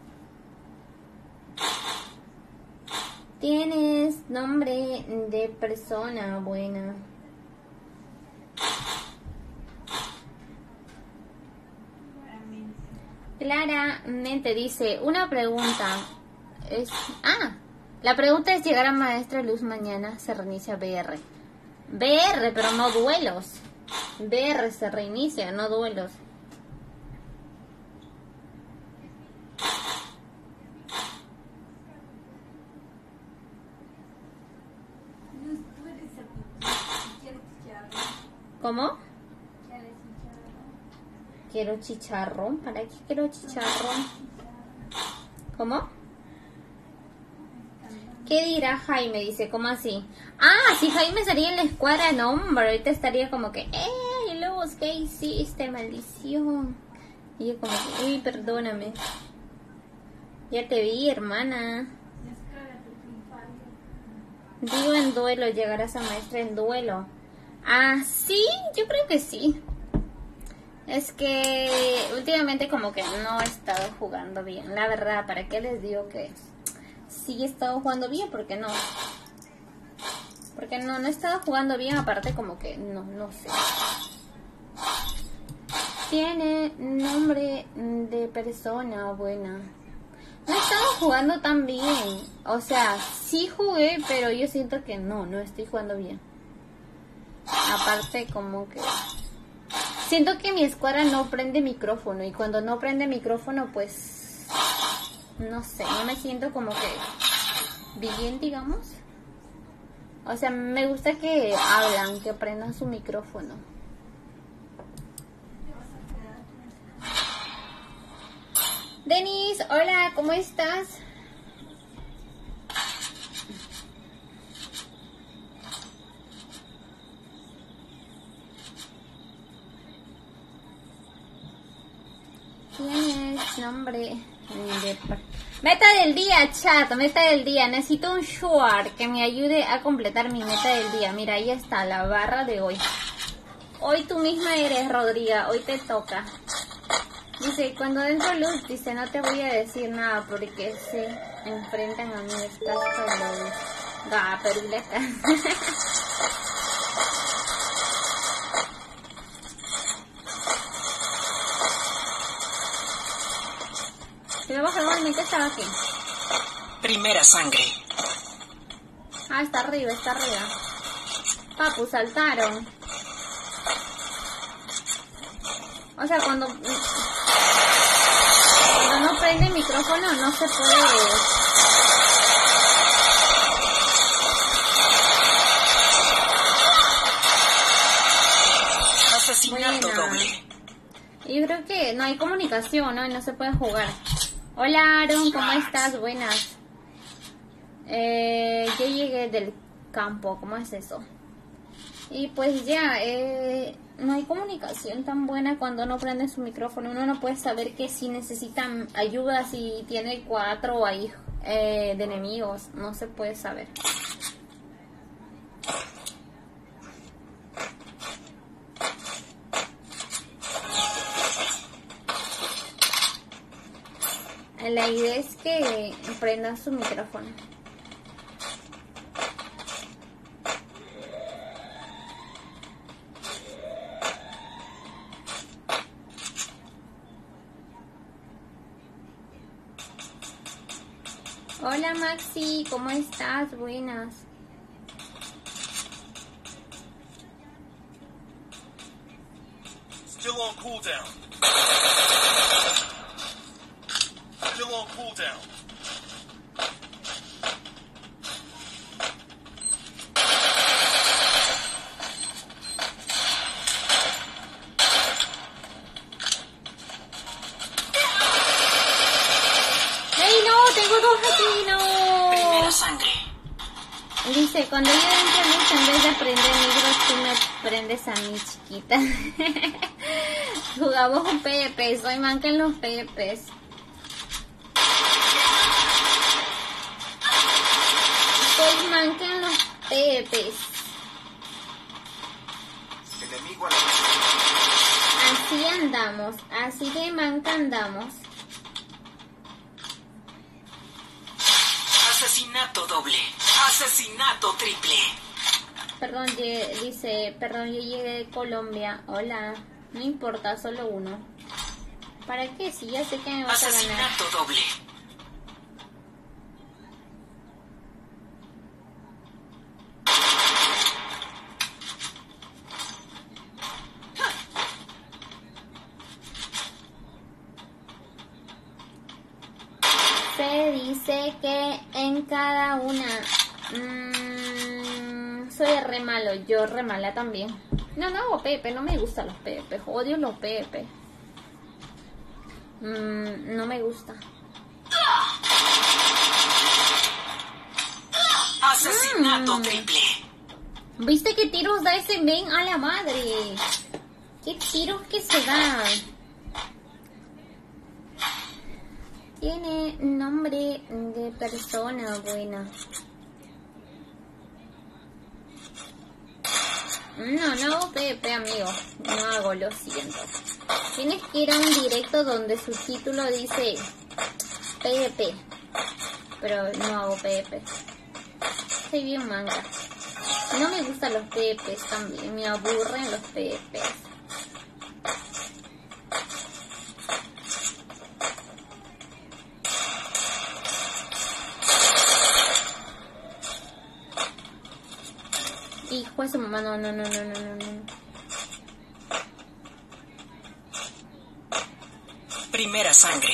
Tienes nombre de persona buena. Claramente dice, una pregunta. La pregunta es llegar a Maestra Luz mañana, se reinicia BR. BR, pero no duelos. BR se reinicia, no duelos. ¿Cómo? Quiero chicharrón. ¿Para qué quiero chicharrón? ¿Cómo? ¿Qué dirá Jaime? Dice, ¿cómo así? Ah, si Jaime estaría en la escuadra, no, hombre, ahorita estaría como que, ¡ey, Luz, qué hiciste, maldición! Y yo como que, uy, perdóname. Ya te vi, hermana. Digo en duelo, llegarás a maestra en duelo. Ah, sí, yo creo que sí. Es que últimamente como que no he estado jugando bien. La verdad, ¿para qué les digo que sí he estado jugando bien? Porque no he estado jugando bien. Aparte como que no sé. Tiene nombre de persona buena. No he estado jugando tan bien. O sea, sí jugué, pero yo siento que no estoy jugando bien. Aparte como que siento que mi escuadra no prende micrófono. Y cuando no prende micrófono, pues no sé, no me siento como que bien, digamos. O sea, me gusta que hablan, que prendan su micrófono. Denis, hola, ¿cómo estás? ¿Tienes nombre de Meta del día, chat, meta del día. Necesito un short que me ayude a completar mi meta del día. Mira, ahí está, la barra de hoy. Hoy tú misma eres, Rodriga, hoy te toca. Dice, cuando dentro luz, dice, no te voy a decir nada porque se enfrentan a mí, estás con luz. Ah, pero si lo bajo igualmente estaba aquí. Primera sangre. Ah, está arriba, está arriba. Papu, saltaron. O sea, cuando no prende el micrófono no se puede. Asesinato Buena. doble. Yo creo que no hay comunicación, ¿no? No se puede jugar. Hola, Aaron, ¿cómo estás? Buenas. Yo llegué del campo, ¿cómo es eso? Y pues ya, no hay comunicación tan buena cuando no prende su micrófono. Uno no puede saber que si necesitan ayuda, si tiene 4 ahí de enemigos. No se puede saber. La idea es que prendan su micrófono. Hola Maxi, ¿cómo estás? Buenas. Still on cooldown. Still on cooldown. ¡Ey, no! ¡Tengo 2 aquí! Primera ¡No! sangre. Dice, cuando yo entro en luz, en vez de prender micros, tú me prendes a mí, chiquita. Jugamos un PvP, soy manca en los PvPs. Soy manca en los PvPs. Enemigo a la Así andamos, así de manca andamos. Asesinato doble. Asesinato triple. Perdón, dice, perdón, yo llegué de Colombia. Hola, no importa, solo uno. ¿Para qué? Si ya sé que me vas a ganar. Asesinato doble. Se dice que en cada una... soy re malo, yo re mala también. No hago PvP, no me gustan los PvP, odio los PvP. No me gusta. Asesinato triple. ¿Viste qué tiros da ese men a la madre? ¿Qué tiros que se dan? Tiene nombre de persona buena. No hago PvP, amigo. No hago, lo siento. Tienes que ir a un directo donde su título dice PvP. Pero no hago PvP. Soy bien manga. No me gustan los PvPs también. Me aburren los PvPs. Hijo de su mamá, no. Primera sangre.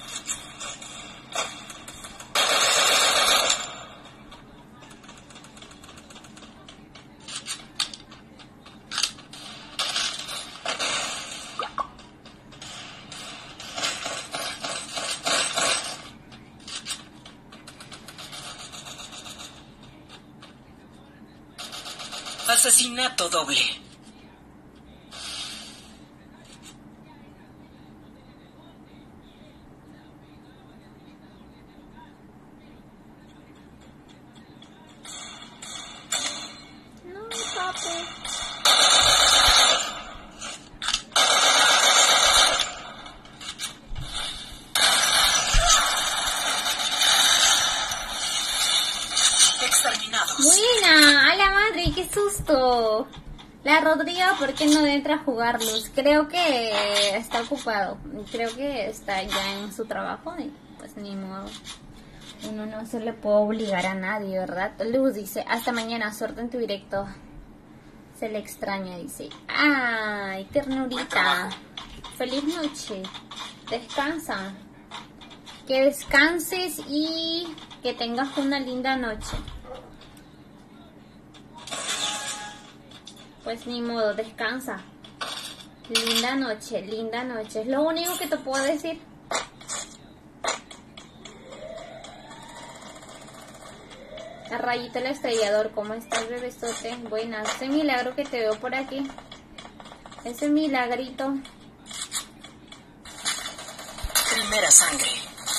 Asesinato doble. Exterminados. Buena, a la madre, qué susto. La Rodrigo, ¿por qué no entra a jugar Luz? Creo que está ocupado. Creo que está ya en su trabajo y pues ni modo. Uno no se le puede obligar a nadie, ¿verdad? Luz dice, hasta mañana, suerte en tu directo. Se le extraña, dice. Ay, ternurita. Feliz noche. Descansa. Que descanses y que tengas una linda noche. Pues ni modo, descansa. Linda noche, linda noche. Es lo único que te puedo decir. A Rayito el Estrellador, ¿cómo estás, bebesote? Buenas, ese milagro que te veo por aquí. Ese milagrito. Primera sangre.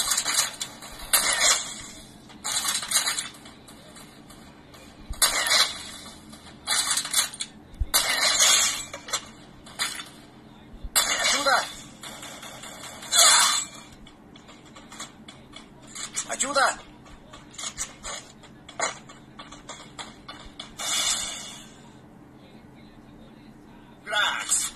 ¡Ayuda! ¡Ayuda! Relax.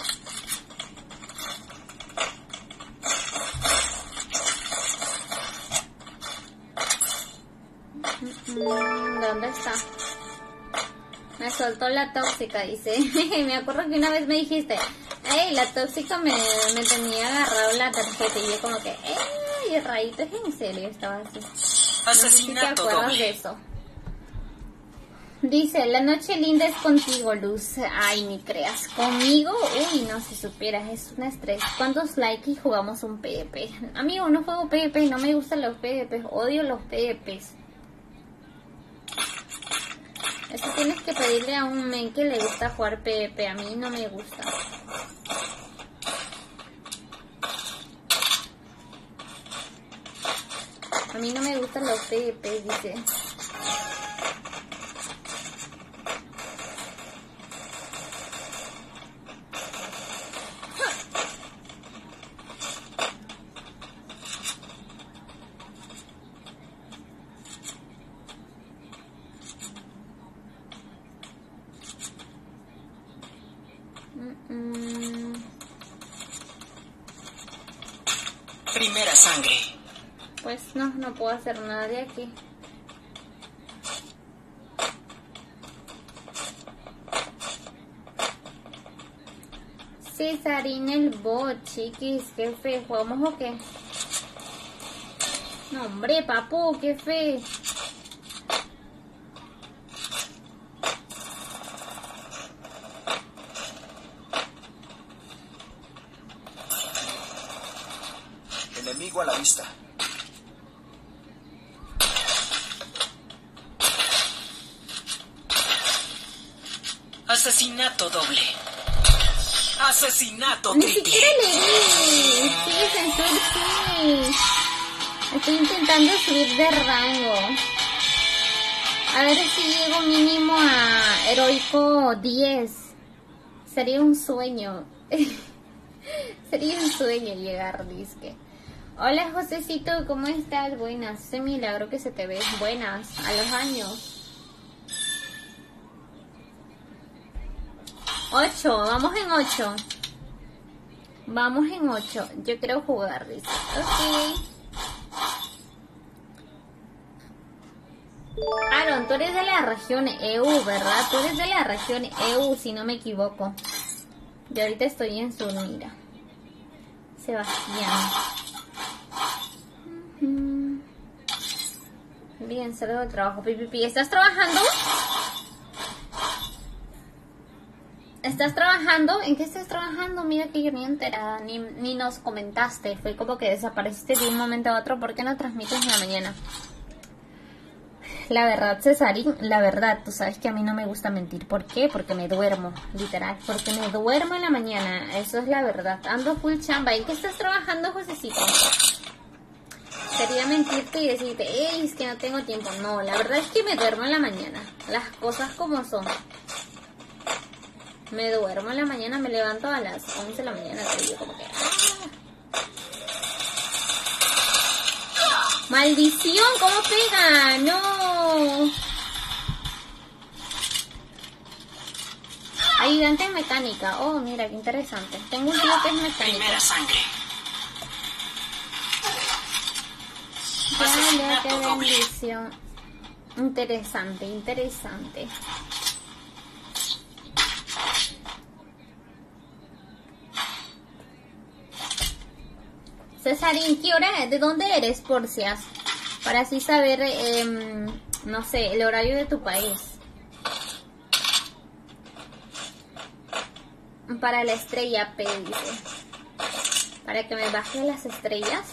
¿Dónde está? Me soltó la tóxica, dice. Me acuerdo que una vez me dijiste, hey, la tóxica me tenía agarrado la tarjeta. Y yo como que, ey, Rayito, es en serio, estaba así. No sé si te Asesinato acuerdas doble. de eso. Dice, la noche linda es contigo, Luz. Ay, ni creas. ¿Conmigo? Uy, no, si supieras, es un estrés. ¿Cuántos likes y jugamos un PvP? Amigo, no juego PvP, no me gustan los PvPs, odio los PvPs. Eso tienes que pedirle a un men que le gusta jugar PvP, a mí no me gusta. A mí no me gustan los PvP, dice. Primera sangre. Pues no puedo hacer nada de aquí. Cesarín el bot, chiquis, qué fe, ¿jugamos o qué? No, hombre, papu, qué fe. Enemigo a la vista. Asesinato doble. Asesinato Ni triple. siquiera leí. Sí, censur, sí. Estoy intentando subir de rango. A ver si llego mínimo a heroico 10. Sería un sueño. Sería un sueño llegar, disque. Hola, Josecito, ¿cómo estás? Buenas. Ese milagro que se te ve. Buenas. A los años. 8. Vamos en 8. Vamos en 8. Yo quiero jugar, dice. Ok. Aaron, tú eres de la región EU, ¿verdad? Tú eres de la región EU, si no me equivoco. Yo ahorita estoy en su mira. Sebastián. Bien, salgo del trabajo. Pipipi, ¿estás trabajando? ¿Estás trabajando? ¿En qué estás trabajando? Mira que yo ni enterada, ni nos comentaste. Fue como que desapareciste de un momento a otro. ¿Por qué no transmites en la mañana? La verdad, Cesarín, la verdad, tú sabes que a mí no me gusta mentir. ¿Por qué? Porque me duermo, literal. Porque me duermo en la mañana. Eso es la verdad. Ando full chamba. ¿En qué estás trabajando, Josecito? Sería mentirte y decirte, ey, es que no tengo tiempo. No, la verdad es que me duermo en la mañana. Las cosas como son. Me duermo en la mañana, me levanto a las 11 de la mañana, y yo como que... ¡Maldición! ¿Cómo pega? ¡No! Ayudante en mecánica. Oh, mira, qué interesante. Tengo un tío que es mecánico. Primera sangre. Vaya, qué bendición. Interesante, interesante. Cesarín, ¿qué hora? ¿De dónde eres, Porcias? Para así saber, no sé, el horario de tu país. Para la estrella P, dice. Para que me baje las estrellas.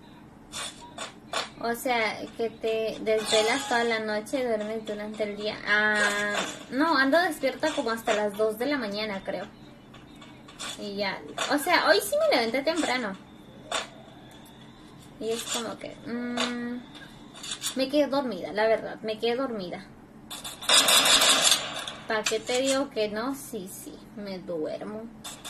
O sea, que te desvelas toda la noche y duermes durante el día. Ah, no, ando despierta como hasta las 2 de la mañana, creo. Y ya. O sea, hoy sí me levanté temprano. Y es como que... me quedé dormida, la verdad. Me quedé dormida. ¿Para qué te digo que no? Sí, me duermo.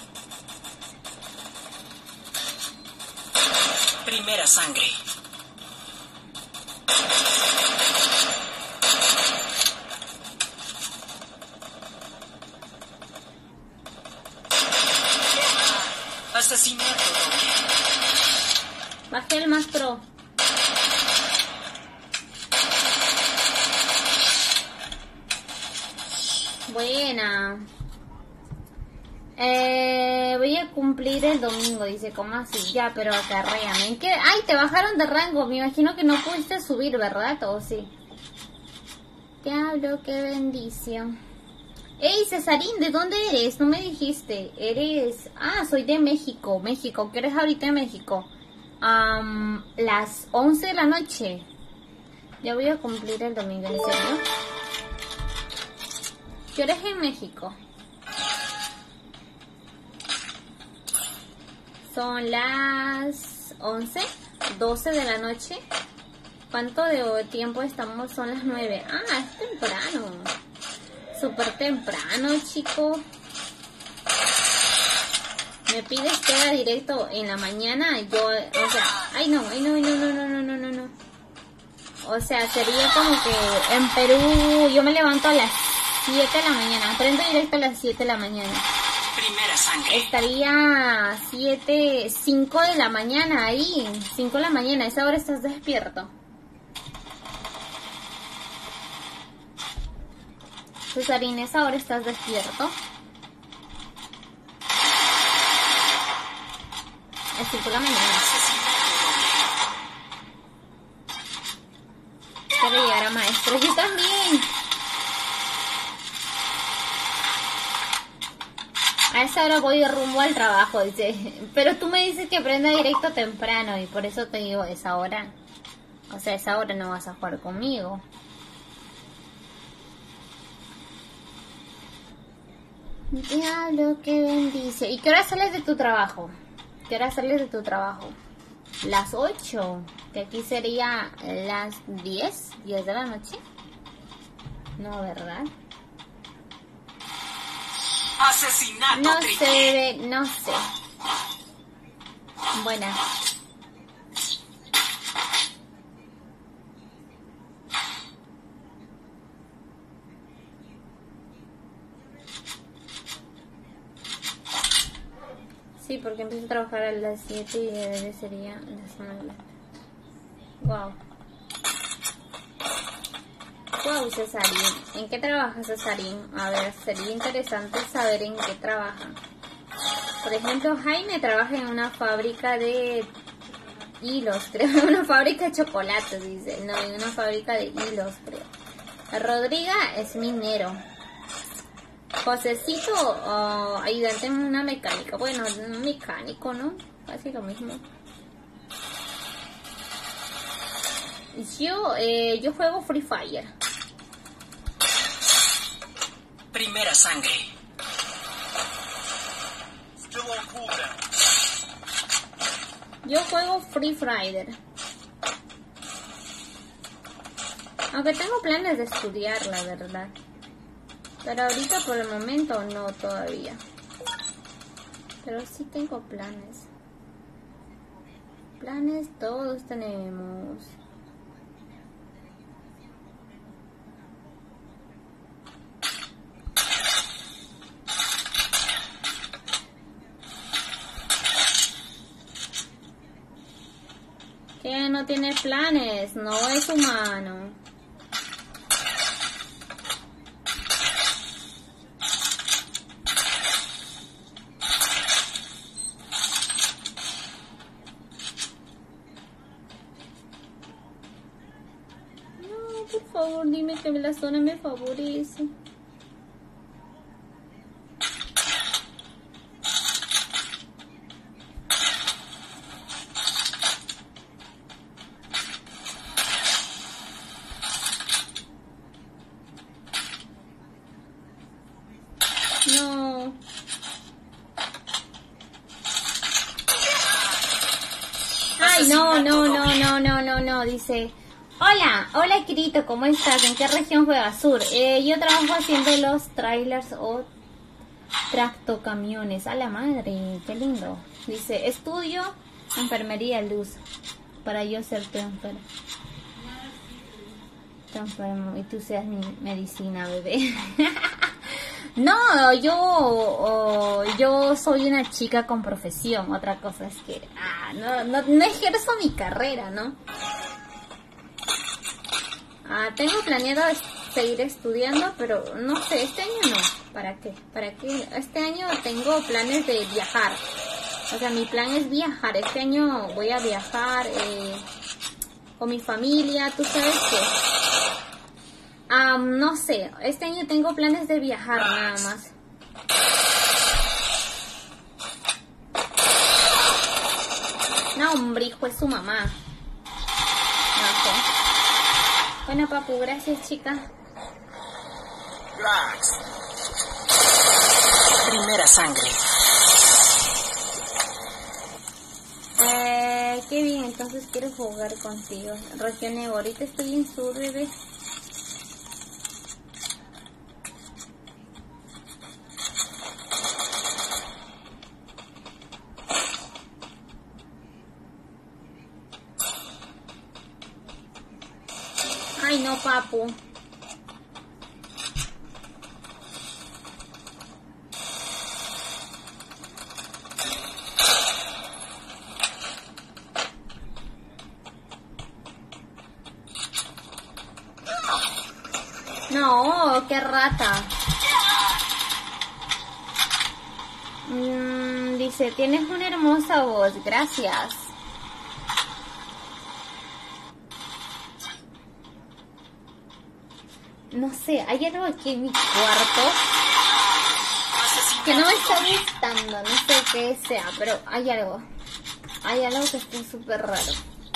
Primera sangre. Asesinato. Bajé el más pro. Buena. Voy a cumplir el domingo, dice. ¿Cómo así? Ya, pero acarréame. ¿En qué? ¡Ay, te bajaron de rango! Me imagino que no pudiste subir, ¿verdad? ¿O sí? Diablo, qué bendición. ¡Ey, Cesarín! ¿De dónde eres? No me dijiste. Eres... Ah, soy de México. México. ¿Qué eres ahorita en México? Las 11 de la noche. Ya voy a cumplir el domingo, ¿en serio? ¿Qué hora es en México? Son las 11, 12 de la noche. ¿Cuánto de tiempo estamos? Son las 9. Ah, es temprano. Súper temprano, chico. Me pides que haga directo en la mañana. Yo, o sea, ay no. O sea, sería como que en Perú yo me levanto a las 7 de la mañana. Prendo directo a las 7 de la mañana. Primera sangre. Estaría 5 de la mañana ahí. 5 de la mañana. A esa hora estás despierto. Cesarín, a esa hora estás despierto. Es 5 de la mañana. Quiero llegar a maestro. Yo también. A esa hora voy de rumbo al trabajo, dice. Pero tú me dices que prenda directo temprano y por eso te digo esa hora. O sea, esa hora no vas a jugar conmigo. Diablo, qué bendice. ¿Y qué hora sales de tu trabajo? ¿Qué hora sales de tu trabajo? Las 8. Que aquí sería las 10 de la noche. No, ¿verdad? Asesinato No triple. sé, no sé. Buena. Sí, porque empiezo a trabajar a las 7 y sería las 9. Wow. Wow, Cesarín. ¿En qué trabaja Cesarín? A ver, sería interesante saber en qué trabaja. Por ejemplo, Jaime trabaja en una fábrica de hilos, creo. En una fábrica de chocolates, dice. No, en una fábrica de hilos, creo. Rodriga es minero. Josecito, ayudante en una mecánica. Bueno, un mecánico, ¿no? Casi lo mismo. Yo juego Free Fire. Primera sangre. Yo juego Free Fire. Aunque tengo planes de estudiar, la verdad. Pero ahorita por el momento no todavía. Pero sí tengo planes. Planes todos tenemos. ¿Qué? No tiene planes, no es humano. No, por favor, dime que la zona me favorece. No. Ay, no, dice. Hola Kirito, ¿cómo estás? ¿En qué región juegas? Sur. Yo trabajo haciendo los trailers o tractocamiones. A la madre, qué lindo. Dice, estudio enfermería luz para yo ser tu enfermo y tú seas mi medicina, bebé. No, yo soy una chica con profesión. Otra cosa es que no ejerzo mi carrera, ¿no? Tengo planeado seguir estudiando, pero no sé, este año no. ¿Para qué? Este año tengo planes de viajar. O sea, mi plan es viajar. Este año voy a viajar con mi familia, ¿tú sabes qué? No sé, este año tengo planes de viajar nada más. No, hombre, hijo, es su mamá. No sé. Bueno, papu, gracias, chica. Grax. Primera sangre. Qué bien, entonces quiero jugar contigo. Región Evo, ahorita estoy en sur, bebé. Ay, no, papu. No, qué rata. Dice, tienes una hermosa voz, gracias. No sé, hay algo aquí en mi cuarto que no me está gustando, no sé qué sea, pero hay algo que está súper raro.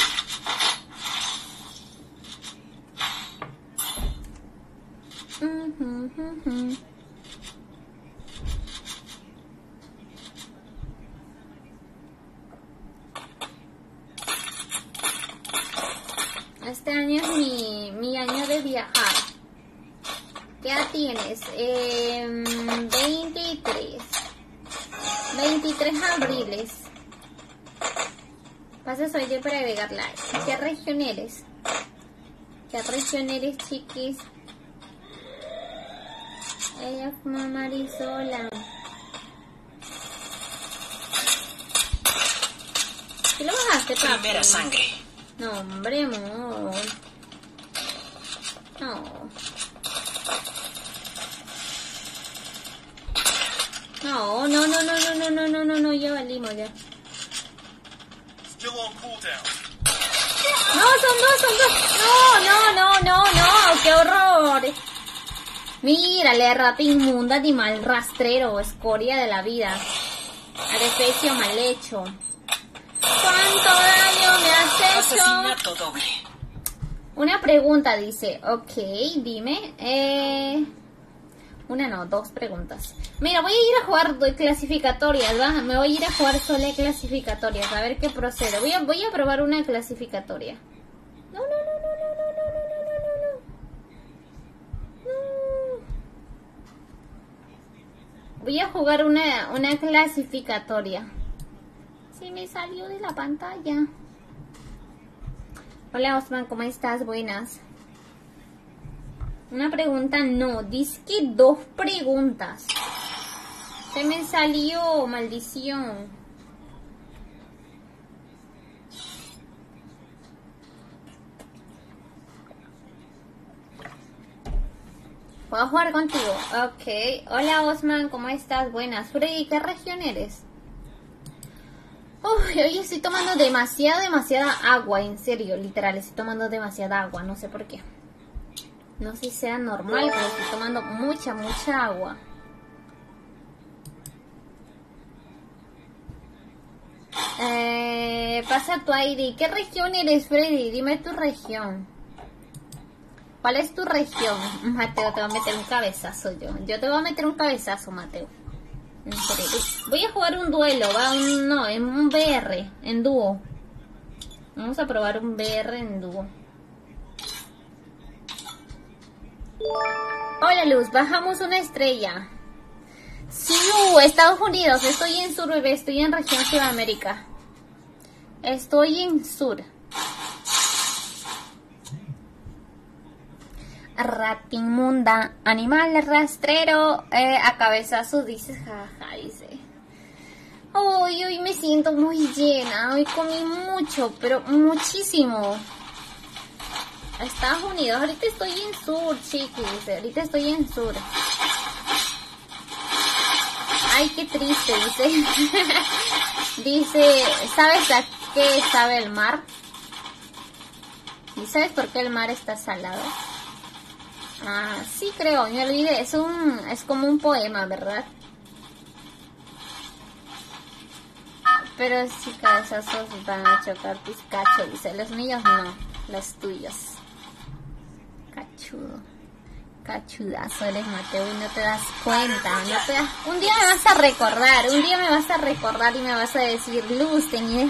Este año es mi año de viajar. ¿Qué edad tienes? 23 abriles. Pasas hoy día para agregarla. ¿Qué región eres? Chiquis? Ella fuma Marisola. ¿Qué lo bajaste, papi? Primera sangre. No, hombre, amor. No. No, ya valimos ya. No, son dos. No, qué horror. Mírale, rata inmunda, animal rastrero, escoria de la vida. Adefesio mal hecho. ¿Cuánto daño me has hecho? Asesinato doble. Una pregunta dice, ok, dime. Una no, dos preguntas. Mira, voy a ir a jugar clasificatorias, ¿va? Me voy a ir a jugar solo clasificatorias, a ver qué procede. Voy a probar una clasificatoria. No. Voy a jugar una clasificatoria. Se me salió de la pantalla. Hola Osman, ¿cómo estás? Buenas. Una pregunta no, dice que 2 preguntas. Se me salió, maldición. Voy a jugar contigo. Ok. Hola Osman, ¿cómo estás? Buenas. Freddy, ¿qué región eres? Hoy estoy tomando demasiada agua, en serio, literal, estoy tomando demasiada agua, no sé por qué. No sé si sea normal, pero estoy tomando mucha agua. Pasa tu ID. ¿Qué región eres, Freddy? Dime tu región. ¿Cuál es tu región? Mateo, te va a meter un cabezazo yo. Yo te voy a meter un cabezazo, Mateo. Voy a jugar un duelo, en un BR, en dúo. Vamos a probar un BR en dúo. Hola Luz, bajamos una estrella. Sí, Estados Unidos, estoy en sur, bebé, estoy en región Sudamérica. Estoy en sur. Ratimunda, animal rastrero, a cabezazos, dices, jaja, dice. Hoy me siento muy llena, hoy comí mucho, pero muchísimo. Estados Unidos, ahorita estoy en sur, chiquis, dice, ahorita estoy en sur. Ay, qué triste, dice. Dice, ¿sabes a qué sabe el mar? ¿Y sabes por qué el mar está salado? Ah, sí creo, me olvidé, es como un poema, ¿verdad? Pero sí, cabezazos van a chocar tus cachos, dice, los míos no, los tuyos. Cachudo, cachudazo eres, Mateo, y no te das cuenta, un día me vas a recordar, y me vas a decir, Luz, tenías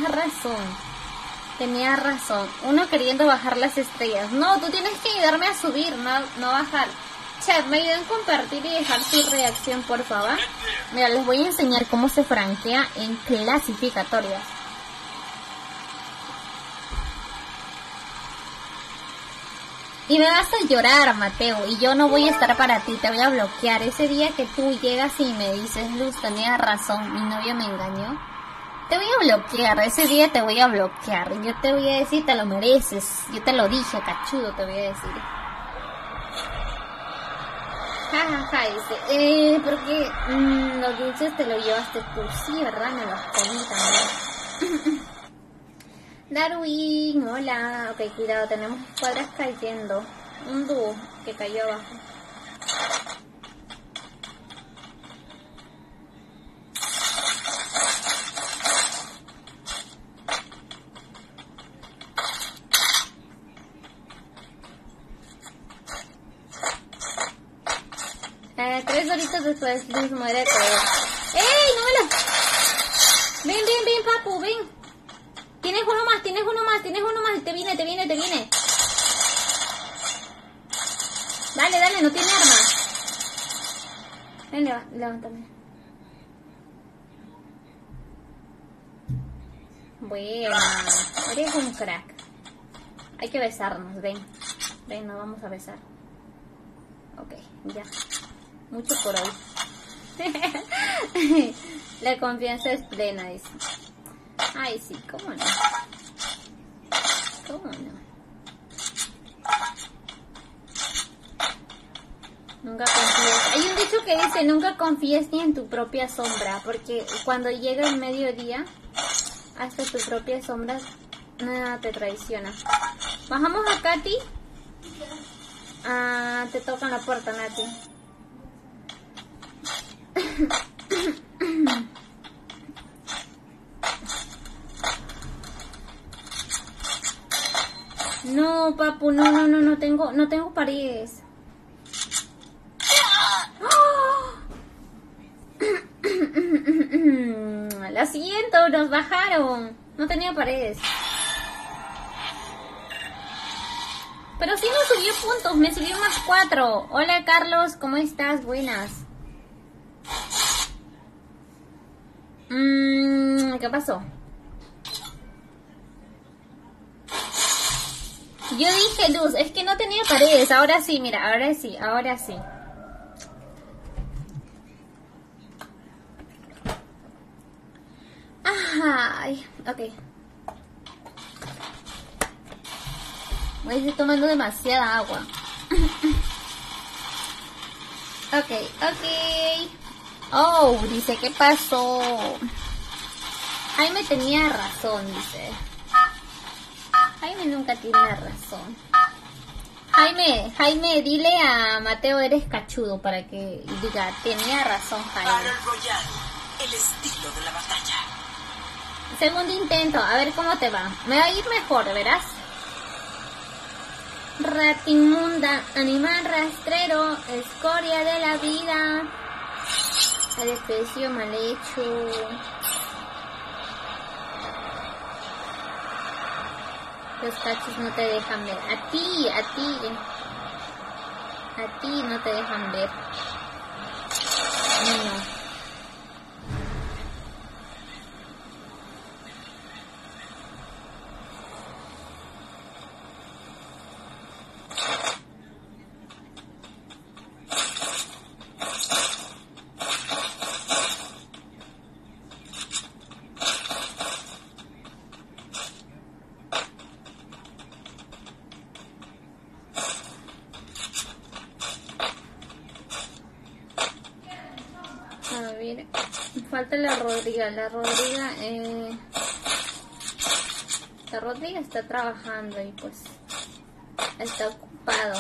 razón, uno queriendo bajar las estrellas. No, tú tienes que ayudarme a subir, no bajar. Chat, me ayudan a compartir y dejar su reacción, por favor. Mira, les voy a enseñar cómo se franquea en clasificatorias. Y me vas a llorar, Mateo, y yo no voy a estar para ti, te voy a bloquear. Ese día que tú llegas y me dices, Luz, tenía razón, mi novio me engañó, te voy a bloquear, ese día te voy a bloquear. Yo te voy a decir, te lo mereces, yo te lo dije, cachudo, te voy a decir. Jajaja, dice, porque los dulces te los llevaste tú, sí, ¿verdad? Me los comí también. Darwin, hola. Ok, cuidado, tenemos escuadras cayendo. Un dúo que cayó abajo. Tres horitas después, Luz muere de todo. ¡Ey, no me lo! Ven, papu, ven. Tienes uno más, te viene. Dale, no tiene arma. Ven, levántame. Bueno, eres un crack. Hay que besarnos, ven, nos vamos a besar. Ok, ya. Mucho por hoy. La confianza es plena, dice. Ay, sí, ¿cómo no? Nunca confíes. Hay un dicho que dice, nunca confíes ni en tu propia sombra, porque cuando llega el mediodía, hasta tu propia sombra nada te traiciona. Bajamos a Katy. Te tocan la puerta, Nati. No, papu, no tengo paredes. Lo siento, nos bajaron. No tenía paredes. Pero sí me subió puntos, me subió más 4. Hola Carlos, ¿cómo estás? Buenas. ¿Qué pasó? Yo dije luz, es que no tenía paredes. Ahora sí, mira, ahora sí, ahora sí. Ay, ok. Voy a ir tomando demasiada agua. Ok. Oh, dice, ¿qué pasó? Jaime tenía razón, dice. Jaime nunca tiene razón. Jaime, dile a Mateo, eres cachudo, para que diga, tenía razón Jaime. Battle Royale, el estilo de la batalla. Segundo intento, a ver cómo te va. Me va a ir mejor, verás. Ratimunda, animal rastrero, escoria de la vida, adefesio mal hecho. Los cachos no te dejan ver. A ti no te dejan ver. No. Falta la Rodriga. La Rodriga está trabajando y pues está ocupado.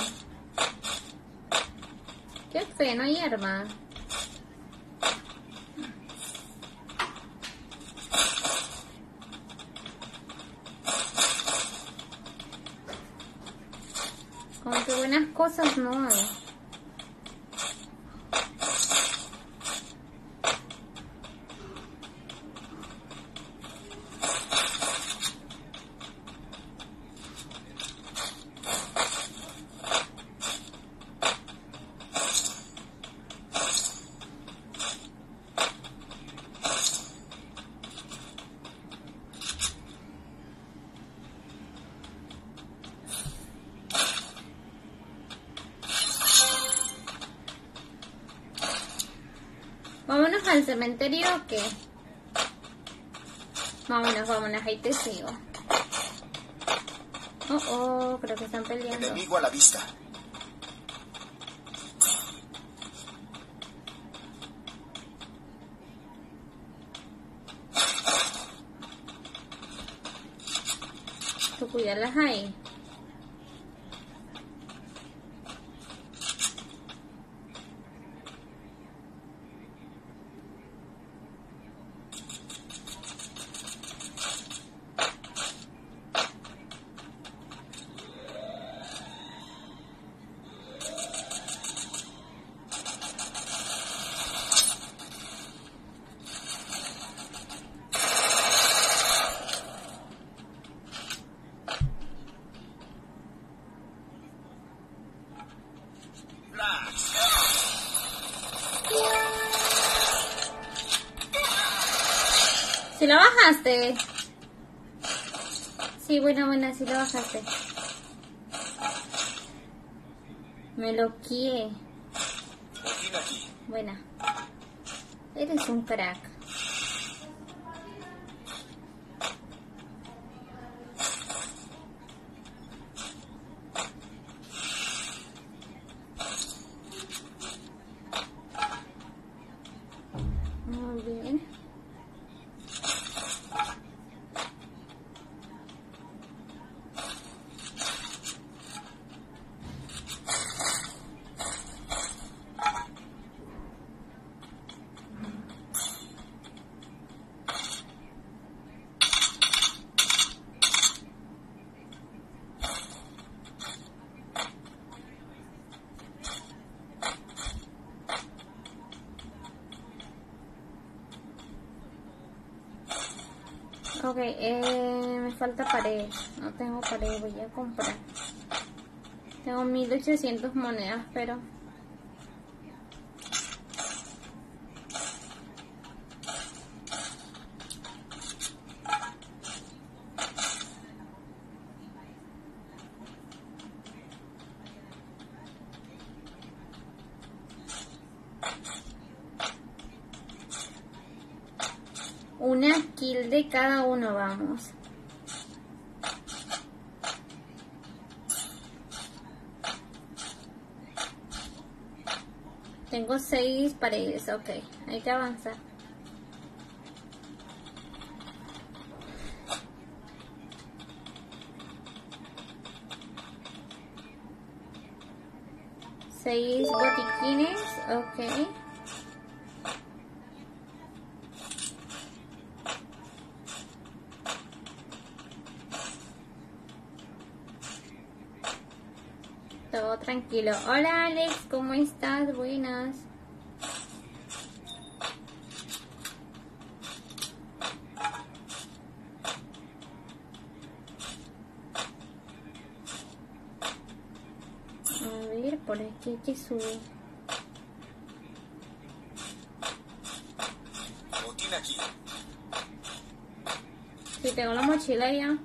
Qué fe, no hay arma. Como que buenas cosas no hay. ¿Vámonos al cementerio o qué? Vámonos, ahí te sigo. Oh, creo que están peleando. Enemigo a la vista. Tú cuidarlas ahí. ¿Si lo bajaste? Sí, buena, si lo bajaste. Me lo quié. Buena. Eres un crack. Muy bien. Ok, me falta pared. No tengo pared, voy a comprar. Tengo 1800 monedas, pero... Una kill de cada uno, vamos. Tengo 6 paredes, ok. Hay que avanzar. Seis botiquines, ok. Todo tranquilo. Hola Alex, ¿cómo estás? Buenas. A ver, por aquí hay que subir. Botín aquí. Sí, tengo la mochila ya.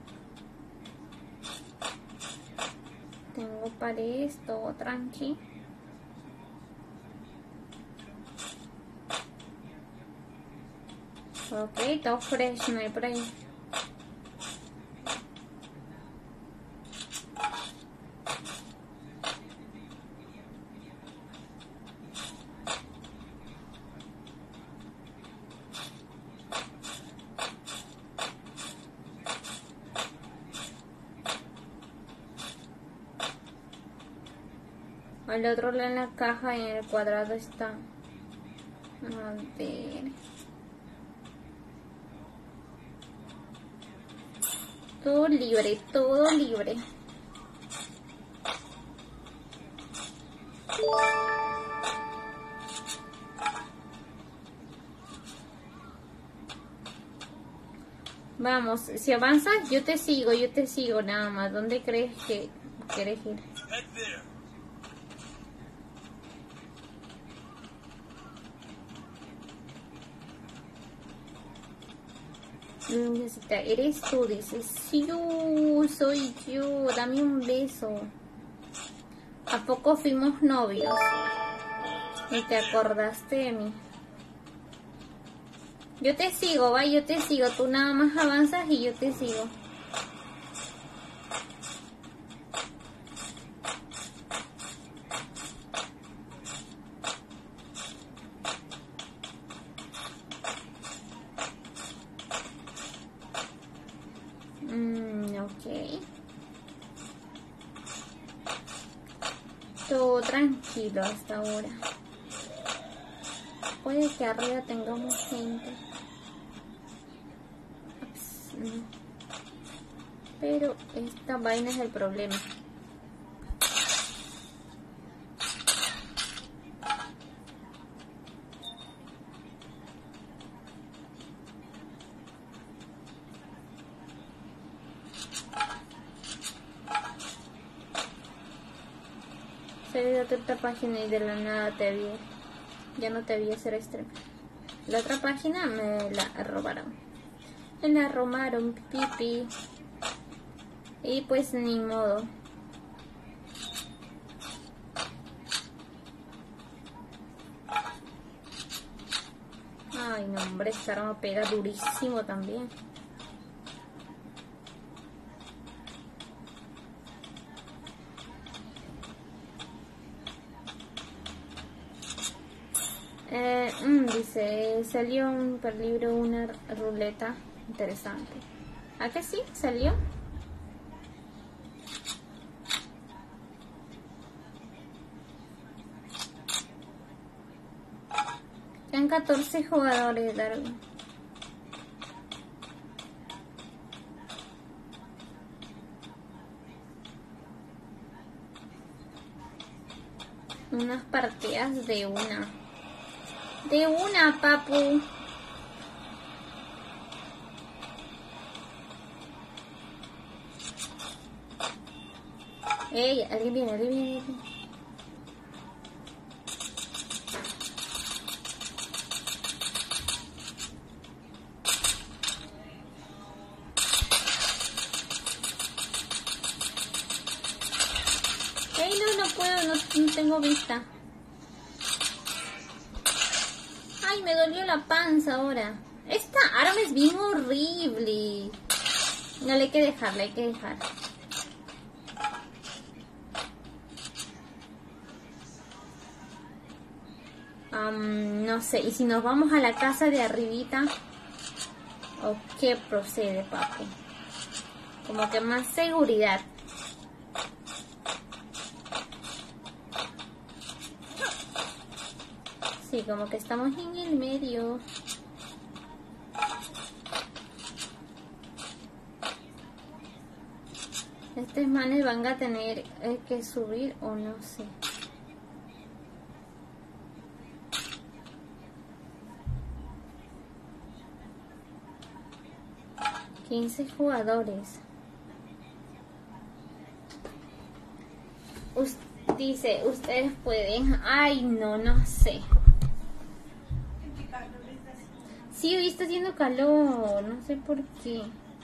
Tengo paredes, todo tranqui. Ok, todo fresh, no hay por ahí. Al otro lado en la caja y en el cuadrado está. A ver. Todo libre, todo libre. Vamos, si avanzas yo te sigo nada más. ¿Dónde crees que quieres ir? Jessica, eres tú, dices, sí, soy yo, dame un beso. ¿A poco fuimos novios? Y te acordaste de mí. Yo te sigo, va, yo te sigo, tú nada más avanzas y yo te sigo. Ok. Todo tranquilo hasta ahora. Puede que arriba tengamos gente. Ups, no. Pero esta vaina es el problema. Salí de otra página y de la nada te vi. Ya no te vi hacer stream. La otra página me la robaron. Me la robaron, pipi. Y pues ni modo. Ay, no, hombre, esta arma pega durísimo también. Dice, salió un per libro una ruleta interesante. ¿A que sí? ¿Salió? Quedan 14 jugadores, Darwin. Unas partidas de una. De una, papu. Ey, alguien viene, alguien viene. Ey, no puedo, no tengo vista. Ay, me dolió la panza ahora. Esta arma es bien horrible. No, le hay que dejarla, hay que dejar. No sé, y si nos vamos a la casa de arribita, ¿o qué procede, papi? Como que más seguridad. Sí, como que estamos en el medio. Estos manes van a tener que subir o no sé. 15 jugadores. Dice, ustedes pueden. Ay, no, no sé. Sí, hoy está haciendo calor. No sé por qué.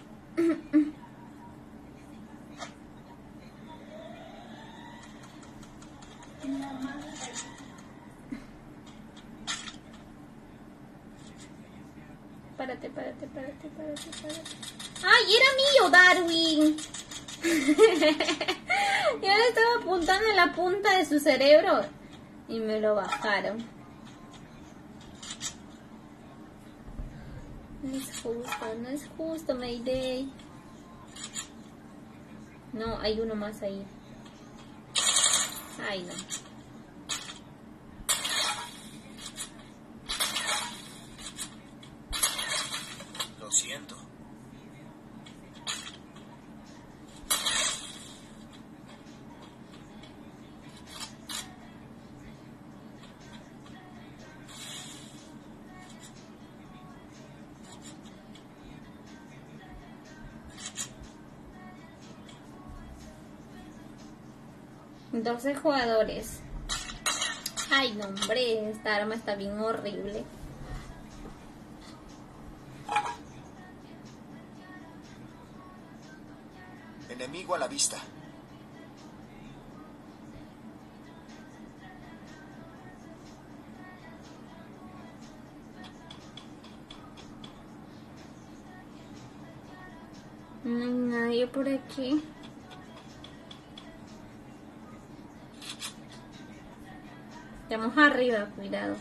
Párate. ¡Ay, era mío, Darwin! Yo le estaba apuntando en la punta de su cerebro y me lo bajaron. No es justo, Mayday. No, hay uno más ahí. Ay, no. Lo siento. Doce jugadores. Ay, no, hombre, esta arma está bien horrible. Enemigo a la vista. No hay nadie por aquí. Estamos arriba, cuidado.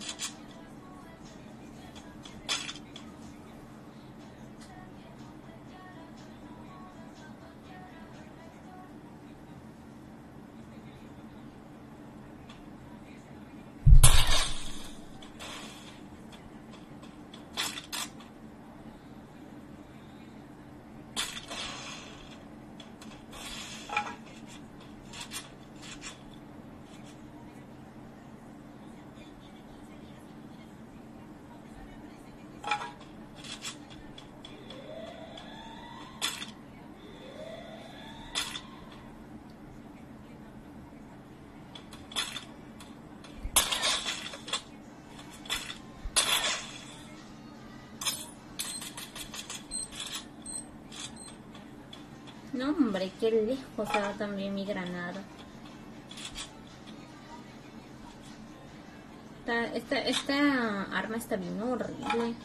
No, hombre, qué lejos se va también mi granada. Esta arma está bien horrible.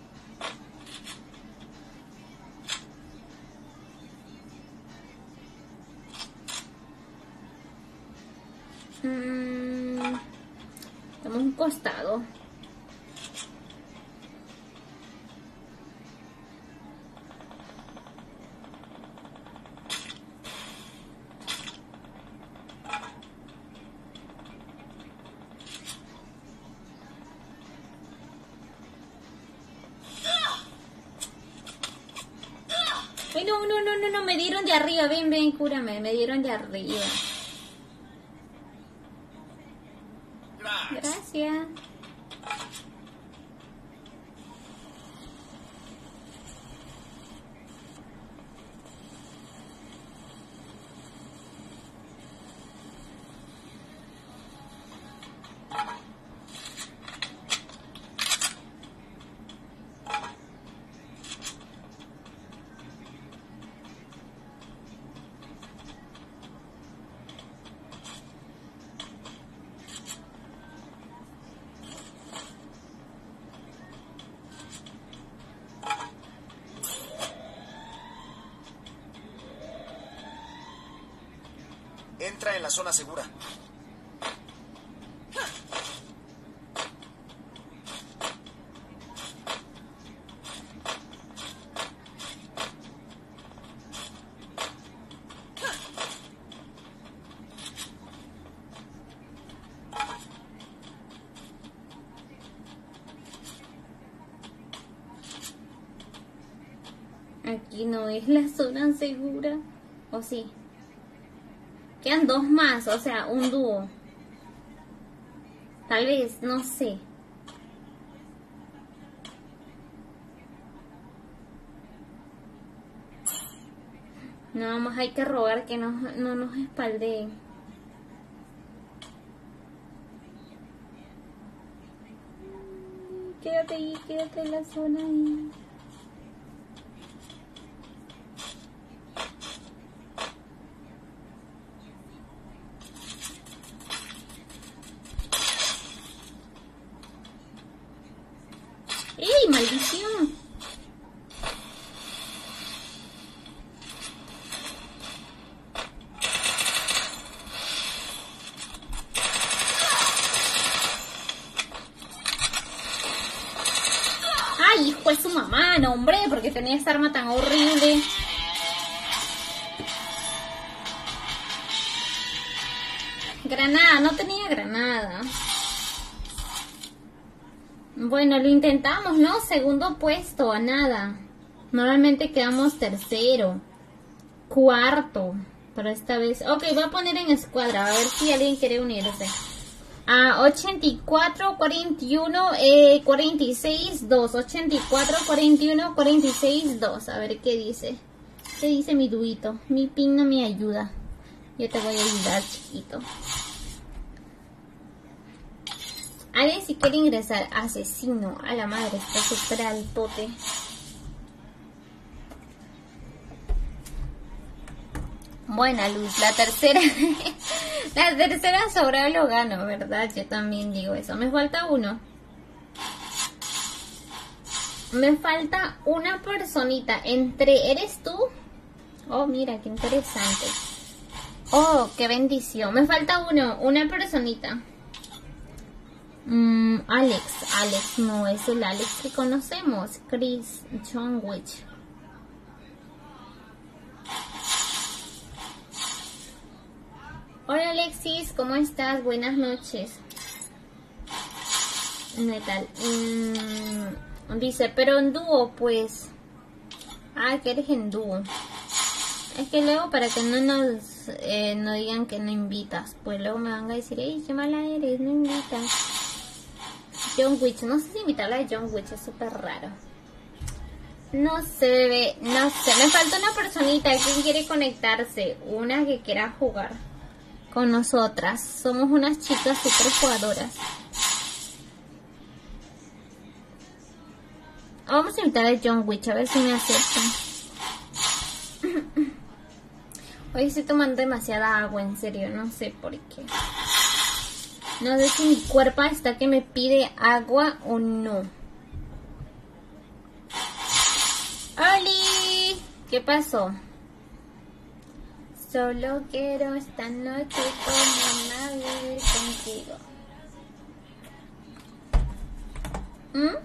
Estamos a un costado. Ay, no, me dieron de arriba, ven, cúrame, me dieron de arriba. Gracias. Entra en la zona segura. Aquí no es la zona segura. ¿O sí? Quedan dos más, o sea, un dúo. Tal vez, no sé. Nada más hay que rogar que no nos espaldeen. Quédate ahí, quédate en la zona ahí. ¡Ey, maldición! ¡Ay, hijo de su mamá! No, hombre, porque tenía esta arma tan horrible. Granada, no tenía granada. Bueno, lo intentamos, ¿no? Segundo puesto, a nada. Normalmente quedamos tercero, cuarto, pero esta vez... Ok, voy a poner en escuadra, a ver si alguien quiere unirse. 84, 41, 46, 2. 84, 41, 46, 2. A ver qué dice. ¿Qué dice mi duito? Mi pin no me ayuda. Yo te voy a ayudar, chiquito. Alguien si quiere ingresar. Asesino. A la madre, está súper altote. Buena luz. La tercera. La tercera sobra lo gano, ¿verdad? Yo también digo eso. Me falta uno. Me falta una personita. ¿Eres tú? Oh, mira, qué interesante. Oh, qué bendición. Me falta uno. Una personita. Alex, no es el Alex que conocemos. Chris, John Witch. Hola Alexis, ¿cómo estás? Buenas noches. Metal. Dice, pero en dúo, pues. Que eres en dúo. Es que luego para que no nos no digan que no invitas, pues luego me van a decir, ¡ey, qué mala eres! No invitas. John Witch, no sé si invitarla a John Witch, es súper raro. No sé, bebé, no sé. Me falta una personita. ¿Quién quiere conectarse? Una que quiera jugar con nosotras. Somos unas chicas súper jugadoras. Vamos a invitar a John Witch, a ver si me aceptan. Hoy estoy tomando demasiada agua, en serio, no sé por qué. No sé si mi cuerpo está que me pide agua o no. ¡Oli! ¿Qué pasó? Solo quiero esta noche como nadie contigo.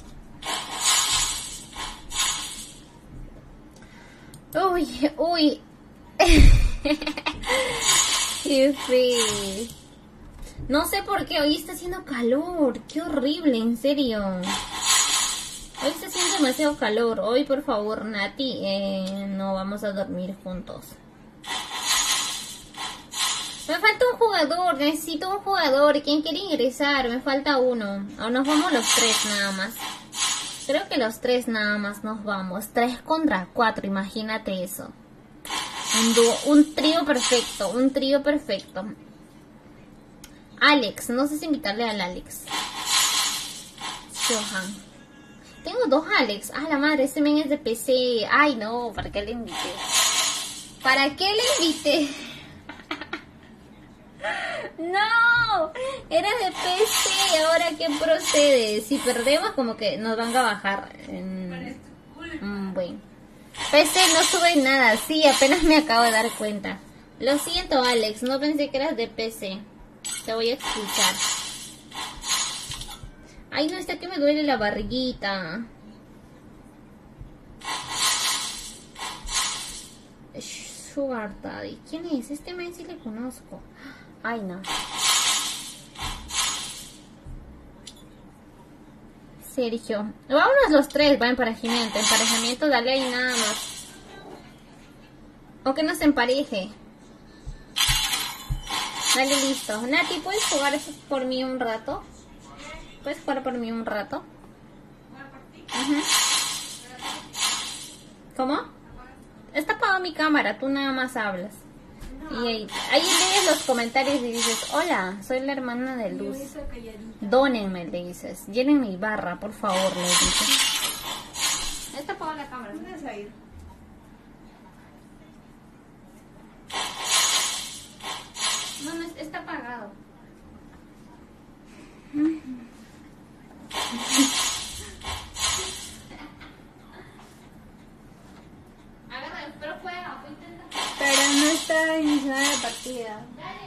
Uy. Qué feo. No sé por qué, hoy está haciendo calor. Qué horrible, en serio. Hoy está haciendo demasiado calor. Hoy, por favor, Nati, no vamos a dormir juntos. Me falta un jugador, necesito un jugador. ¿Quién quiere ingresar? Me falta uno. O nos vamos los tres nada más. Creo que los tres nada más nos vamos. 3 contra 4, imagínate eso. Un trío perfecto, un trío perfecto. Alex, no sé si invitarle al Alex. Johan. Tengo 2 Alex. La madre, ese men es de PC. Ay, no, ¿para qué le invité? ¿Para qué le invité? No, era de PC. Ahora, ¿qué procede? Si perdemos, como que nos van a bajar. Bueno. PC no sube nada. Sí, apenas me acabo de dar cuenta. Lo siento, Alex, no pensé que eras de PC. Te voy a explicar. Ay, no, está que me duele la barriguita. Sugar Daddy. ¿Quién es? Este men sí le conozco. Ay, no. Sergio. Vámonos los tres, va, emparejamiento. Emparejamiento, dale ahí nada más. O que nos empareje. Dale, listo. Nati, ¿puedes jugar eso por mí un rato? ¿Puedes jugar por mí un rato? ¿Cómo? Está apagada mi cámara, tú nada más hablas. Y ahí lees los comentarios y dices, hola, soy la hermana de Luz. Dónenme, le dices. Llenen mi barra, por favor, le dices. Está apagada la cámara. ¿Dónde vas a ir? No, no, está apagado. Agarra, pero juega, intenta. Pero no está iniciada la partida.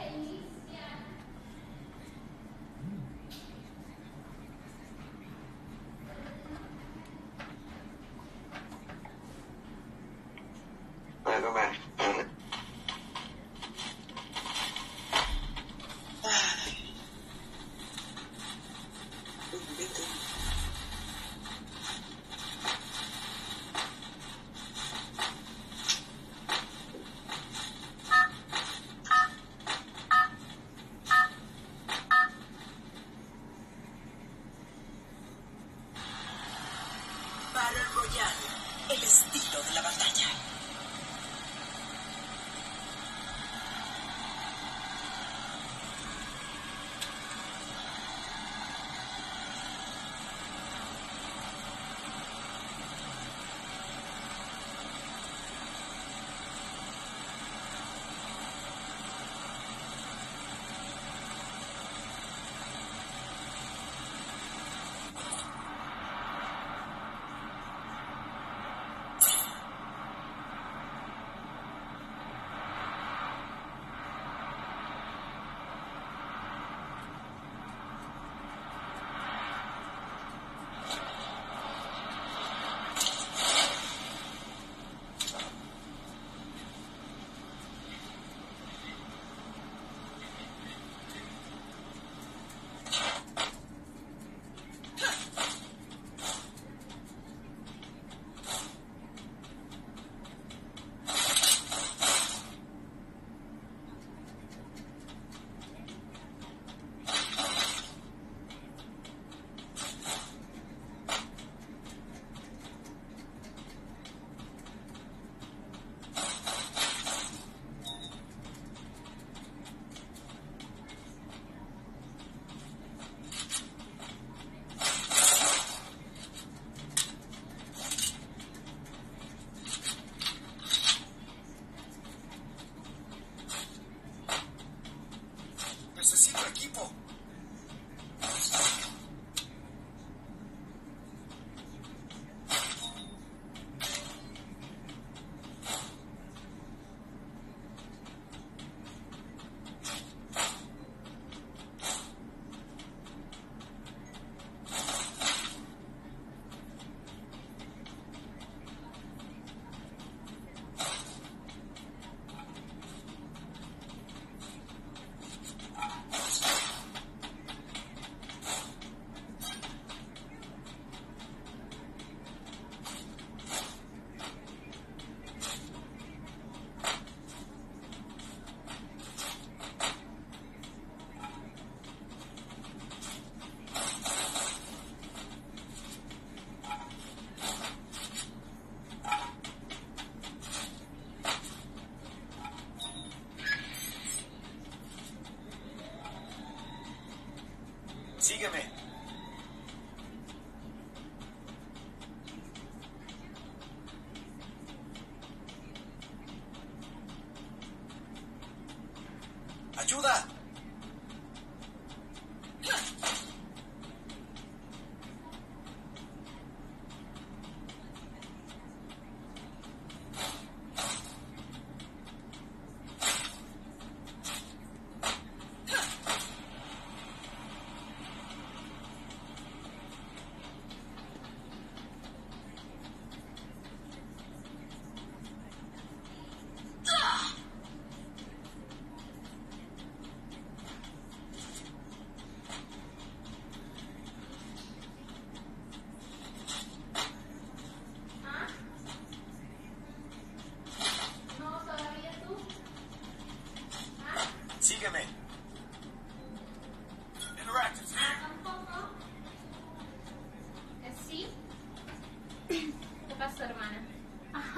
Battle Royale, el estilo de la batalla.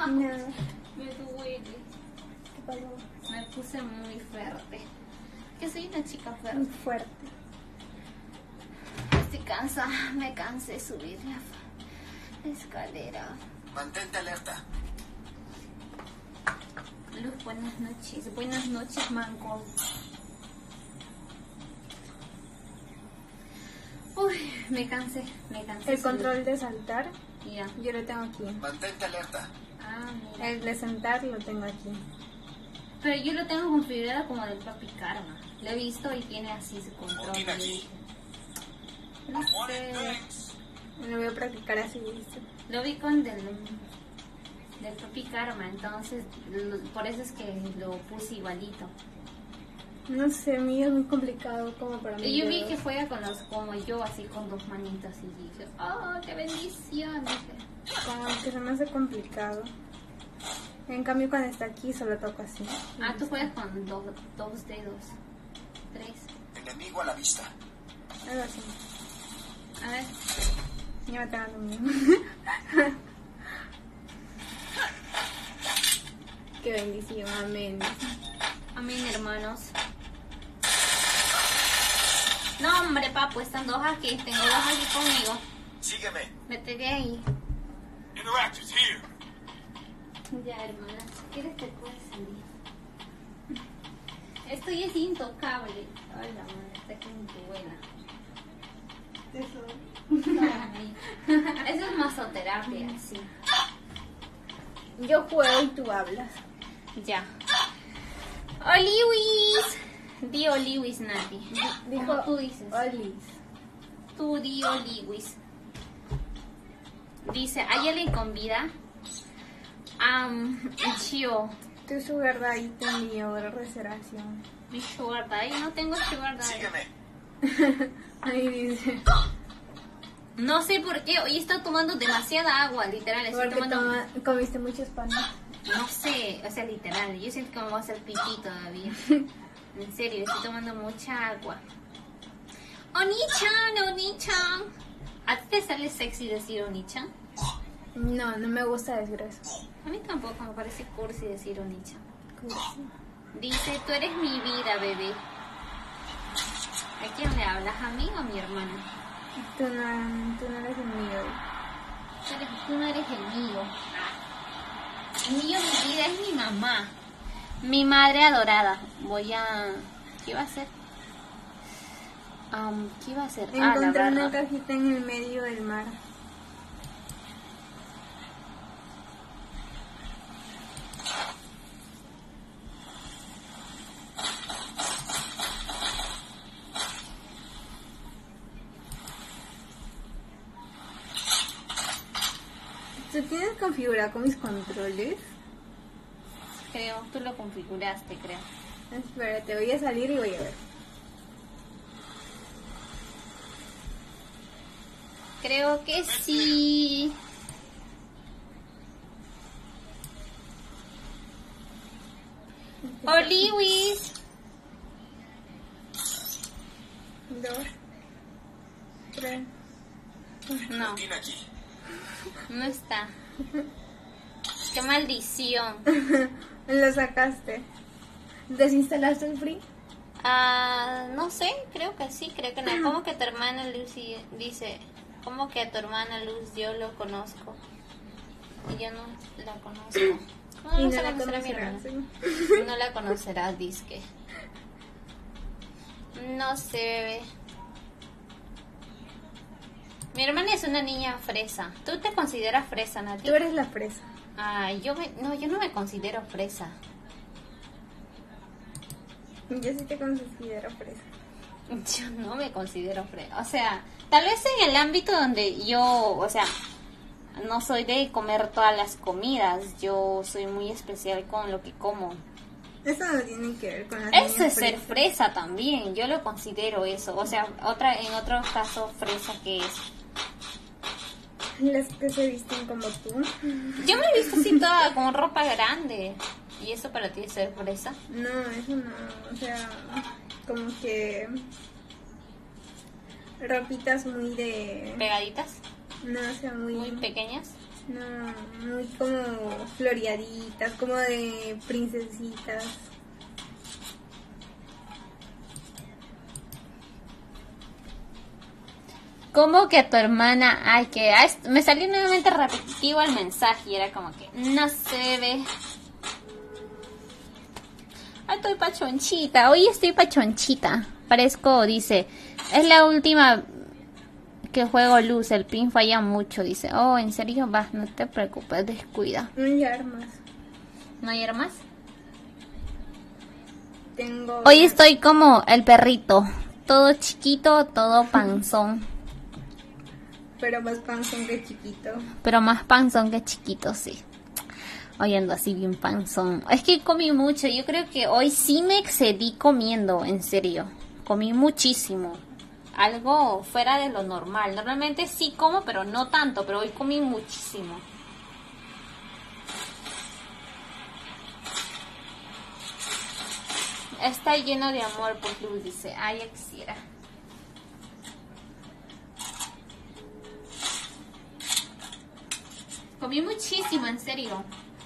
Nada. Me duele. ¿Qué pasó? Me puse muy fuerte. Que soy una chica Muy fuerte. fuerte. Estoy cansada. Me cansé de subir la escalera. Mantente alerta. Luz, buenas noches. Buenas noches, Mango. Uy, me cansé. El control de saltar, Ya. yo lo tengo aquí. Mantente alerta. Ah, mira. El de sentar lo tengo aquí. Pero yo lo tengo configurado como del Papi Karma. Lo he visto y tiene así su control. Botín aquí. No sé. Lo voy a practicar así, ¿viste? Lo vi con del Papi Karma, entonces por eso es que lo puse igualito. No sé, mío es muy complicado como para mí. Y yo vi que juega con los como yo, así con dos manitas y dije, ¡oh, qué bendición! Dije. Como que se me hace complicado. En cambio cuando está aquí solo toco así. Ah, tú juegas con dos dedos. 3. Enemigo a la vista. Algo así. A ver. Ya me está dando miedo. Qué bendición, amén. Amén, hermanos. No, hombre, papu, están dos aquí. Tengo dos aquí conmigo. Sígueme. Vete de ahí. Interactors here. Ya, hermana, si quieres te puedes salir. Esto ya es intocable. Ay, la madre, está con tu buena. Eso es masoterapia, sí. Yo juego y tú hablas. Ya. ¡Oliwis! Di Oliwis, Nati. Dijo Como tú dices. Olis. Tú di Oliwis. Dice, ¿hay alguien con vida? Chio. Tu sugar daddy te envió reservación. Mi sugar daddy. No tengo sugar daddy. Sígueme. Ahí dice. No sé por qué. Hoy he estado tomando demasiada agua, literal. Estoy Porque tomando... comiste muchos panes. No sé, o sea, literal. Yo siento que me voy a hacer pipí todavía. En serio, estoy tomando mucha agua. Oni-chan, Oni-chan. ¿A ti te sale sexy decir Oni-chan? No, no me gusta desgracia. A mí tampoco, me parece cursi decir Oni-chan. Dice, tú eres mi vida, bebé. ¿A quién le hablas? ¿A mí o a mi hermana? Tú no eres el mío. Tú no eres el mío. El mío, mi vida, es mi mamá. Mi madre adorada. ¿Qué iba a hacer? ¿Qué iba a hacer? Encontré la una barra. cajita en el medio del mar. ¿Tú tienes configurado con mis controles? Creo, tú lo configuraste, creo. Espérate, voy a salir y voy a ver. Creo que sí. Oliwis. 2, 3. No, Botín aquí. no está. Qué maldición. Lo sacaste. ¿Desinstalaste el free? No sé, creo que sí, creo que no. ¿Cómo que tu hermana Lucy dice? ¿Cómo que a tu hermana Luz yo lo conozco? Y yo no la conozco. No, Y no no se la conocerá mi conocerás. hermana. ¿Sí? No la conocerás, disque. No sé, bebé. Mi hermana es una niña fresa. ¿Tú te consideras fresa, Nati? Tú eres la fresa. Yo no me considero fresa. Yo sí te considero fresa. Yo no me considero fresa. O sea, tal vez en el ámbito donde yo, o sea, no soy de comer todas las comidas. Yo soy muy especial con lo que como. Eso no tiene que ver con las Eso niñas es ser fresas. fresa también. Yo lo considero eso. O sea, en otro caso, fresa que es. Las que se visten como tú. Yo me he visto así toda con ropa grande. ¿Y eso para ti es ser fresa? No, eso no. O sea, como que ropitas muy de... ¿Pegaditas? No, o sea, ¿Muy pequeñas? No, muy como floreaditas, como de princesitas. ¿Cómo que a tu hermana? Ay, que me salió nuevamente repetitivo el mensaje y era como que no se ve. Ay, estoy pachonchita. Hoy estoy pachonchita. Parezco, dice, es la última que juego luz. El pin falla mucho, dice. Oh, ¿en serio? Va, no te preocupes, descuida. No hay armas. ¿No hay armas? Tengo... Hoy estoy como el perrito. Todo chiquito, todo panzón. Pero más panzón que chiquito. Pero más panzón que chiquito, sí. Hoy ando así bien panzón. Es que comí mucho. Yo creo que hoy sí me excedí comiendo, en serio. Comí muchísimo. Algo fuera de lo normal. Normalmente sí como, pero no tanto. Pero hoy comí muchísimo. Está lleno de amor por Luz, dice. Ay, ya quisiera. Comí muchísimo, en serio.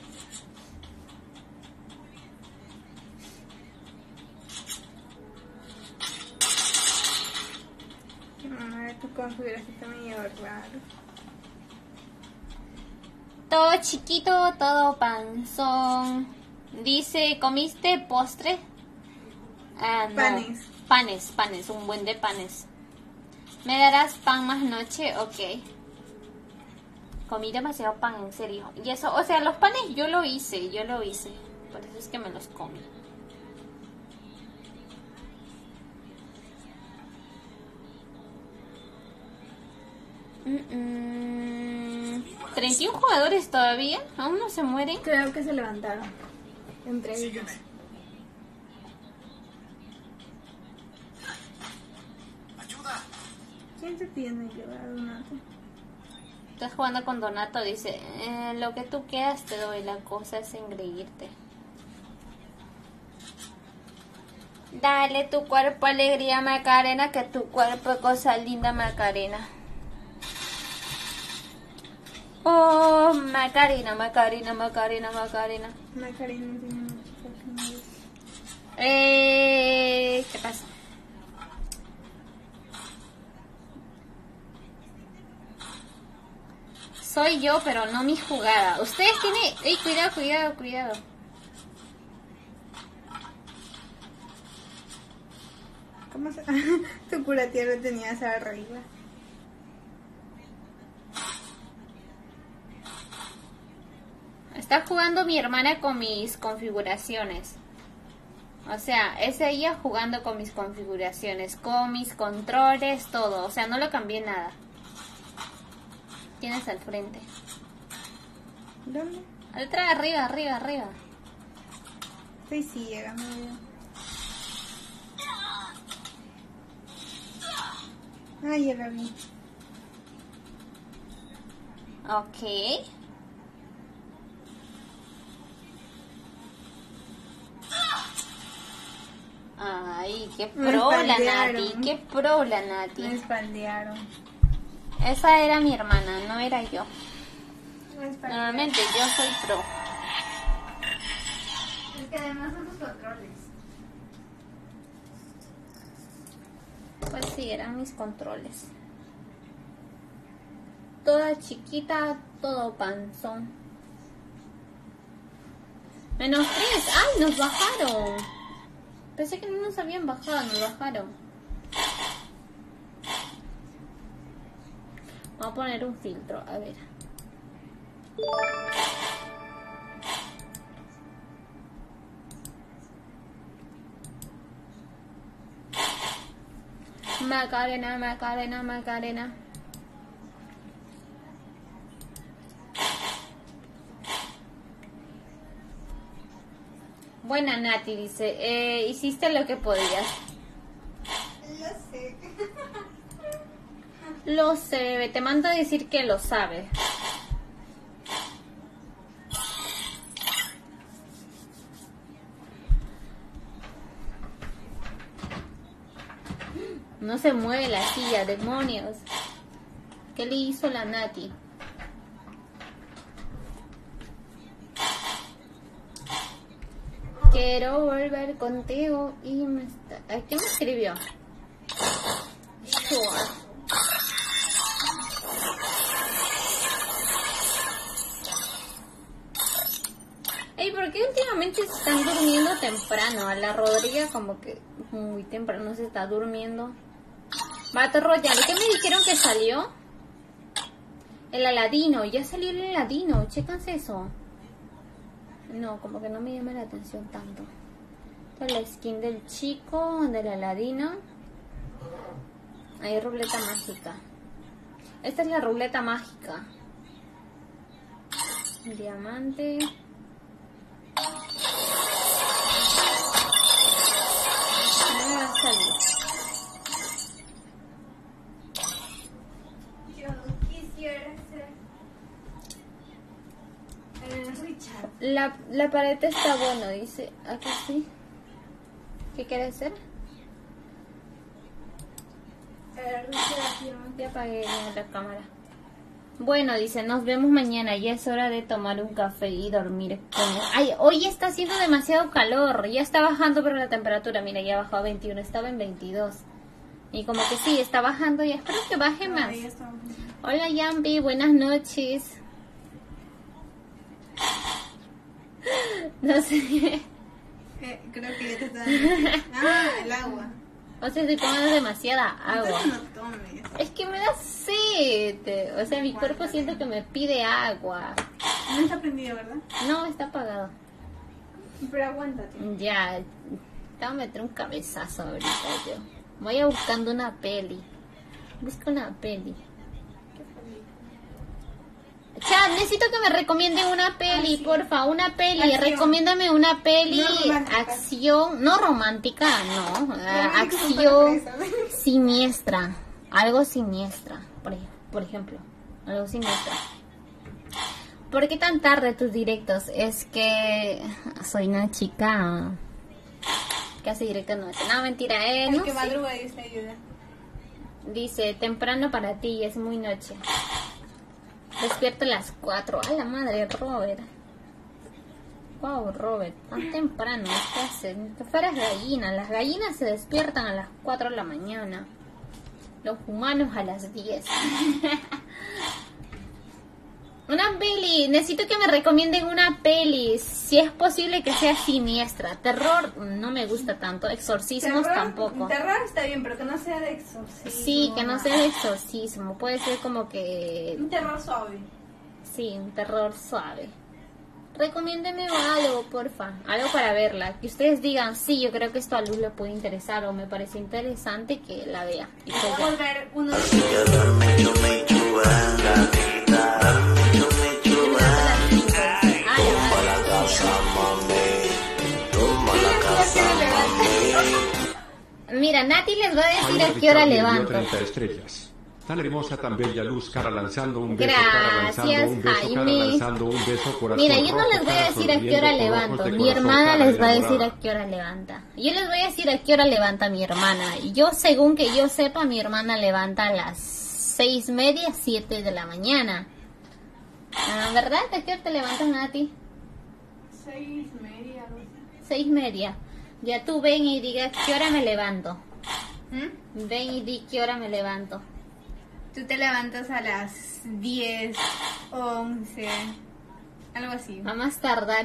Tu configuración está medio raro. Todo chiquito, todo panzón. Dice, ¿comiste postre? Ah, no. Panes, un buen de panes. ¿Me darás pan más noche? Ok. Comí demasiado pan, en serio. Y eso, o sea, los panes yo lo hice. Por eso es que me los comí. Mm-mm. 31 jugadores todavía. ¿Aún no se mueren? Creo que se levantaron. Entre ellos. ¡Ayuda! ¿Quién te tiene que dar una? Estás jugando con Donato, dice, lo que tú quieras te doy, la cosa es engreírte. Dale tu cuerpo alegría, Macarena, que tu cuerpo es cosa linda, Macarena. Oh, Macarena, Macarena, Macarena, Macarena. Macarena tiene mucho. ¿Qué pasa? Soy yo, pero no mi jugada. Ustedes tienen... ¡Ey, cuidado, cuidado, cuidado! ¿Cómo se...? Tu curativa lo tenías arriba. Está jugando mi hermana con mis configuraciones. O sea, es ella jugando con mis configuraciones, con mis controles, todo. O sea, no lo cambié nada. Tienes al frente. ¿Dónde? Atrás, arriba, arriba, arriba. Estoy ciega, no veo. Ay, ya la vi. Ok. Ay, qué Me pro la espaldearon. Nati, qué pro la Nati. Me espaldearon. Esa era mi hermana, no era yo. Me espaldearon. Normalmente yo soy pro. Es que además son los controles. Pues sí, eran mis controles. Toda chiquita, todo panzón. -3. ¡Ay, nos bajaron! Pensé que no nos habían bajado, nos bajaron. Vamos a poner un filtro, a ver. Macarena, Macarena, Macarena. Buena Nati, dice, hiciste lo que podías. Lo sé. Lo sé, bebé, te mando a decir que lo sabe. No se mueve la silla, demonios. ¿Qué le hizo la Nati? quiero volver contigo y ¿qué me escribió? Sure. Ey, ¿por qué últimamente se están durmiendo temprano? A la Rodríguez como que muy temprano se está durmiendo. Battle Royale, ¿qué me dijeron que salió? El Aladino, ya salió el Aladino, chécanse eso. No, como que no me llama la atención tanto. Esta es la skin del chico, del Aladino. Hay ruleta mágica. Esta es la ruleta mágica. Diamante. No me va a salir. Yo quisiera ser Richard. La pared está bueno, dice. Aquí sí. ¿Qué quiere ser? Ya apagué la cámara. Bueno, dice, nos vemos mañana. Ya es hora de tomar un café y dormir. Ay, hoy está haciendo demasiado calor. Ya está bajando, pero la temperatura, mira, ya bajó a 21. Estaba en 22. Y como que sí, está bajando. Y espero que baje más. Hola, Yampi. Buenas noches. No sé. Creo que ya te está dando. El agua. O sea, estoy tomando demasiada agua. Entonces no tomes. Es que me da sed. O sea, mi cuerpo siento que me pide agua. No está prendido, ¿verdad? No, está apagado. Pero aguántate. Ya, te voy a meter un cabezazo ahorita yo. Voy a buscando una peli. Busco una peli. Chat, necesito que me recomienden una peli, porfa, una peli. Acción. Recomiéndame una peli, No romántica. acción, no romántica, no, acción siniestra, algo siniestra, por ejemplo, algo siniestra. ¿Por qué tan tarde tus directos? Es que soy una chica que hace directos no hace. No, mentira, El no que sé. madruga y te ayuda. Dice, temprano para ti, es muy noche. Despierto a las 4. A la madre, Robert. Wow, Robert, tan temprano. ¿Qué hacen? Que fueras gallina. Las gallinas se despiertan a las 4 de la mañana. Los humanos a las 10. Una peli. Necesito que me recomienden una peli. Si es posible que sea siniestra. Terror no me gusta tanto. Exorcismos tampoco. Terror está bien, pero que no sea de exorcismo. Sí, que no sea de exorcismo. Puede ser como que... Un terror suave. Sí, un terror suave. Recomiéndeme algo, porfa. Algo para verla. Que ustedes digan, sí, yo creo que esto a Luz le puede interesar o me parece interesante que la vea. Y pues Voy a ya. volver uno de Mira, Nati les va a decir a qué hora levanto. 30 estrellas. Tan hermosa, tan bella Luz, cara lanzando un beso, Gracias, cara lanzando un beso, cara Jaime. lanzando un beso, corazón Mira, yo no rojo, les voy a cara decir a qué sonriendo, hora ojos de levanto. Mi corazón, hermana cara les va a decir enamorada. a qué hora levanta. Yo les voy a decir a qué hora levanta mi hermana. Y yo, según que yo sepa, mi hermana levanta a las 6:30, 7 de la mañana. Ah, ¿verdad? ¿A qué hora te levantas, Nati? 6:30. 6:30. Ya tú ven y digas qué hora me levanto. ¿Mm? Ven y di qué hora me levanto. Tú te levantas a las 10, 11, algo así. A más tardar.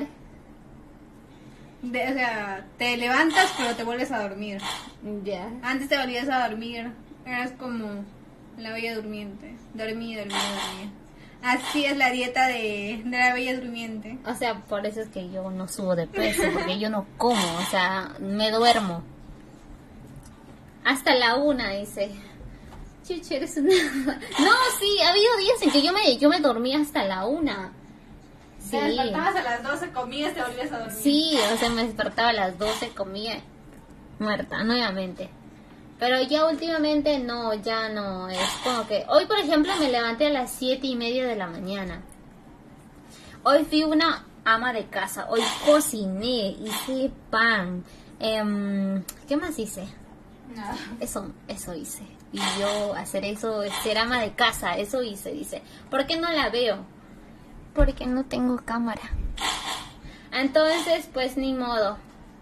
O sea, te levantas pero te vuelves a dormir. Ya. Antes te volvías a dormir, eras como la bella durmiente. Dormía, dormía, dormía. Así es la dieta de la bella durmiente. O sea, por eso es que yo no subo de peso, porque yo no como, o sea, me duermo. Hasta la 1, dice. Chucho, eres una... No, sí, ha habido días en que yo me dormía hasta la 1. Sí. Te despertabas a las 12, comías, te volvías a dormir. Sí, o sea, me despertaba a las 12, comía muerta nuevamente. Pero ya últimamente no, ya no. Es como que hoy, por ejemplo, me levanté a las 7:30 de la mañana. Hoy fui una ama de casa. Hoy cociné, hice pan. ¿Qué más hice? Nada. Eso hice. Y yo hacer eso, ser ama de casa, eso hice, dice. ¿Por qué no la veo? Porque no tengo cámara. Entonces, pues ni modo.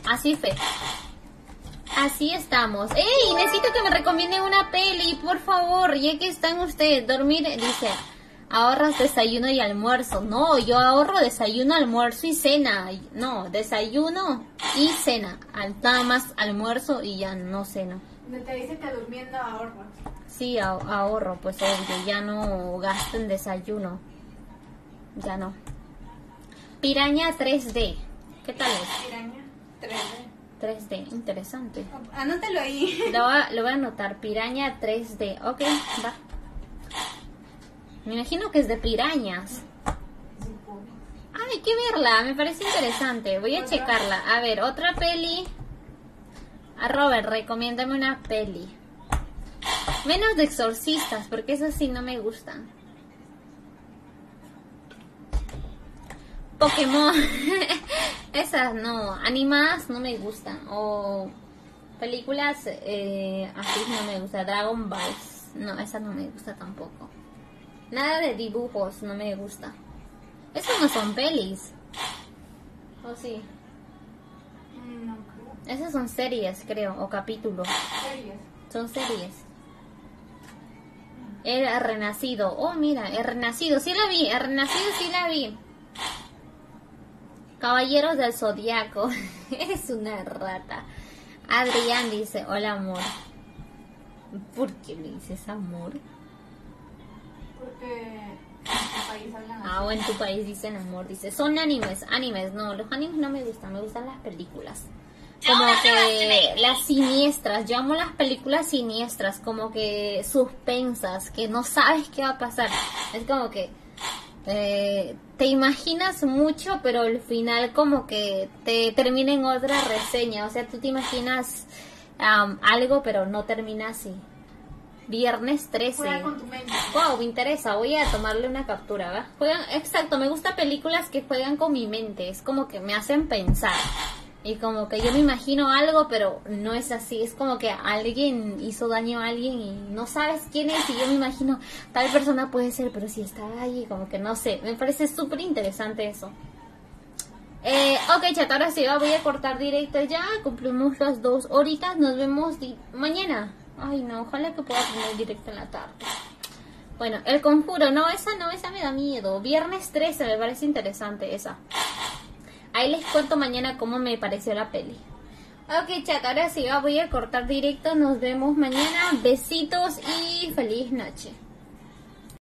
Así fue. Así estamos. ¡Ey! Necesito que me recomienden una peli, por favor. Ya que están ustedes. Dormir, dice. Ahorras desayuno y almuerzo. No, yo ahorro desayuno, almuerzo y cena. No, desayuno y cena. Nada más almuerzo y ya no ceno. Te dice que durmiendo ahorras. Sí, ahorro, pues obvio. Ya no gasto en desayuno. Ya no. Piraña 3D. ¿Qué tal es? Piraña 3D. 3D, interesante. Anótalo ahí. Lo voy a anotar. Piraña 3D. Ok, va. Me imagino que es de pirañas. Hay que verla, me parece interesante. Voy a checarla. A ver, otra peli. A Robert, recomiéndame una peli. Menos de exorcistas, porque esas sí no me gustan. Pokémon. Esas no. Animadas no me gustan. O películas así no me gusta. Dragon Ball. No, esa no me gusta tampoco. Nada de dibujos, no me gusta. Esos no son pelis. ¿O sí? No creo. Esas son series, creo, o capítulos. Series. Son series. El Renacido. Oh, mira, El Renacido. Sí la vi, El Renacido sí la vi. Caballeros del Zodiaco. Es una rata. Adrián dice, hola amor. ¿Por qué me dices amor? Porque en tu país hablan así. O en tu país dicen amor, dice. Son animes, no, los animes no me gustan las películas. Como que las siniestras, yo amo las películas siniestras, como que suspensas, que no sabes qué va a pasar. Es como que te imaginas mucho, pero al final como que te termina en otra reseña. O sea, tú te imaginas algo, pero no termina así. Viernes 13. Juega con tu mente. Wow, me interesa, voy a tomarle una captura, ¿va? Exacto, me gustan películas que juegan con mi mente, es como que me hacen pensar. Y como que yo me imagino algo, pero no es así, es como que alguien hizo daño a alguien y no sabes quién es, y yo me imagino, tal persona puede ser, pero si está ahí, como que no sé, me parece súper interesante eso. Ok, chat, ahora sí, voy a cortar directo ya, cumplimos las 2 horitas, nos vemos mañana. Ay, no, ojalá que pueda tener directo en la tarde. Bueno, El Conjuro, no, esa me da miedo. Viernes 13, me parece interesante esa. Ahí les cuento mañana cómo me pareció la peli. Ok, chat, ahora sí, voy a cortar directo. Nos vemos mañana. Besitos y feliz noche.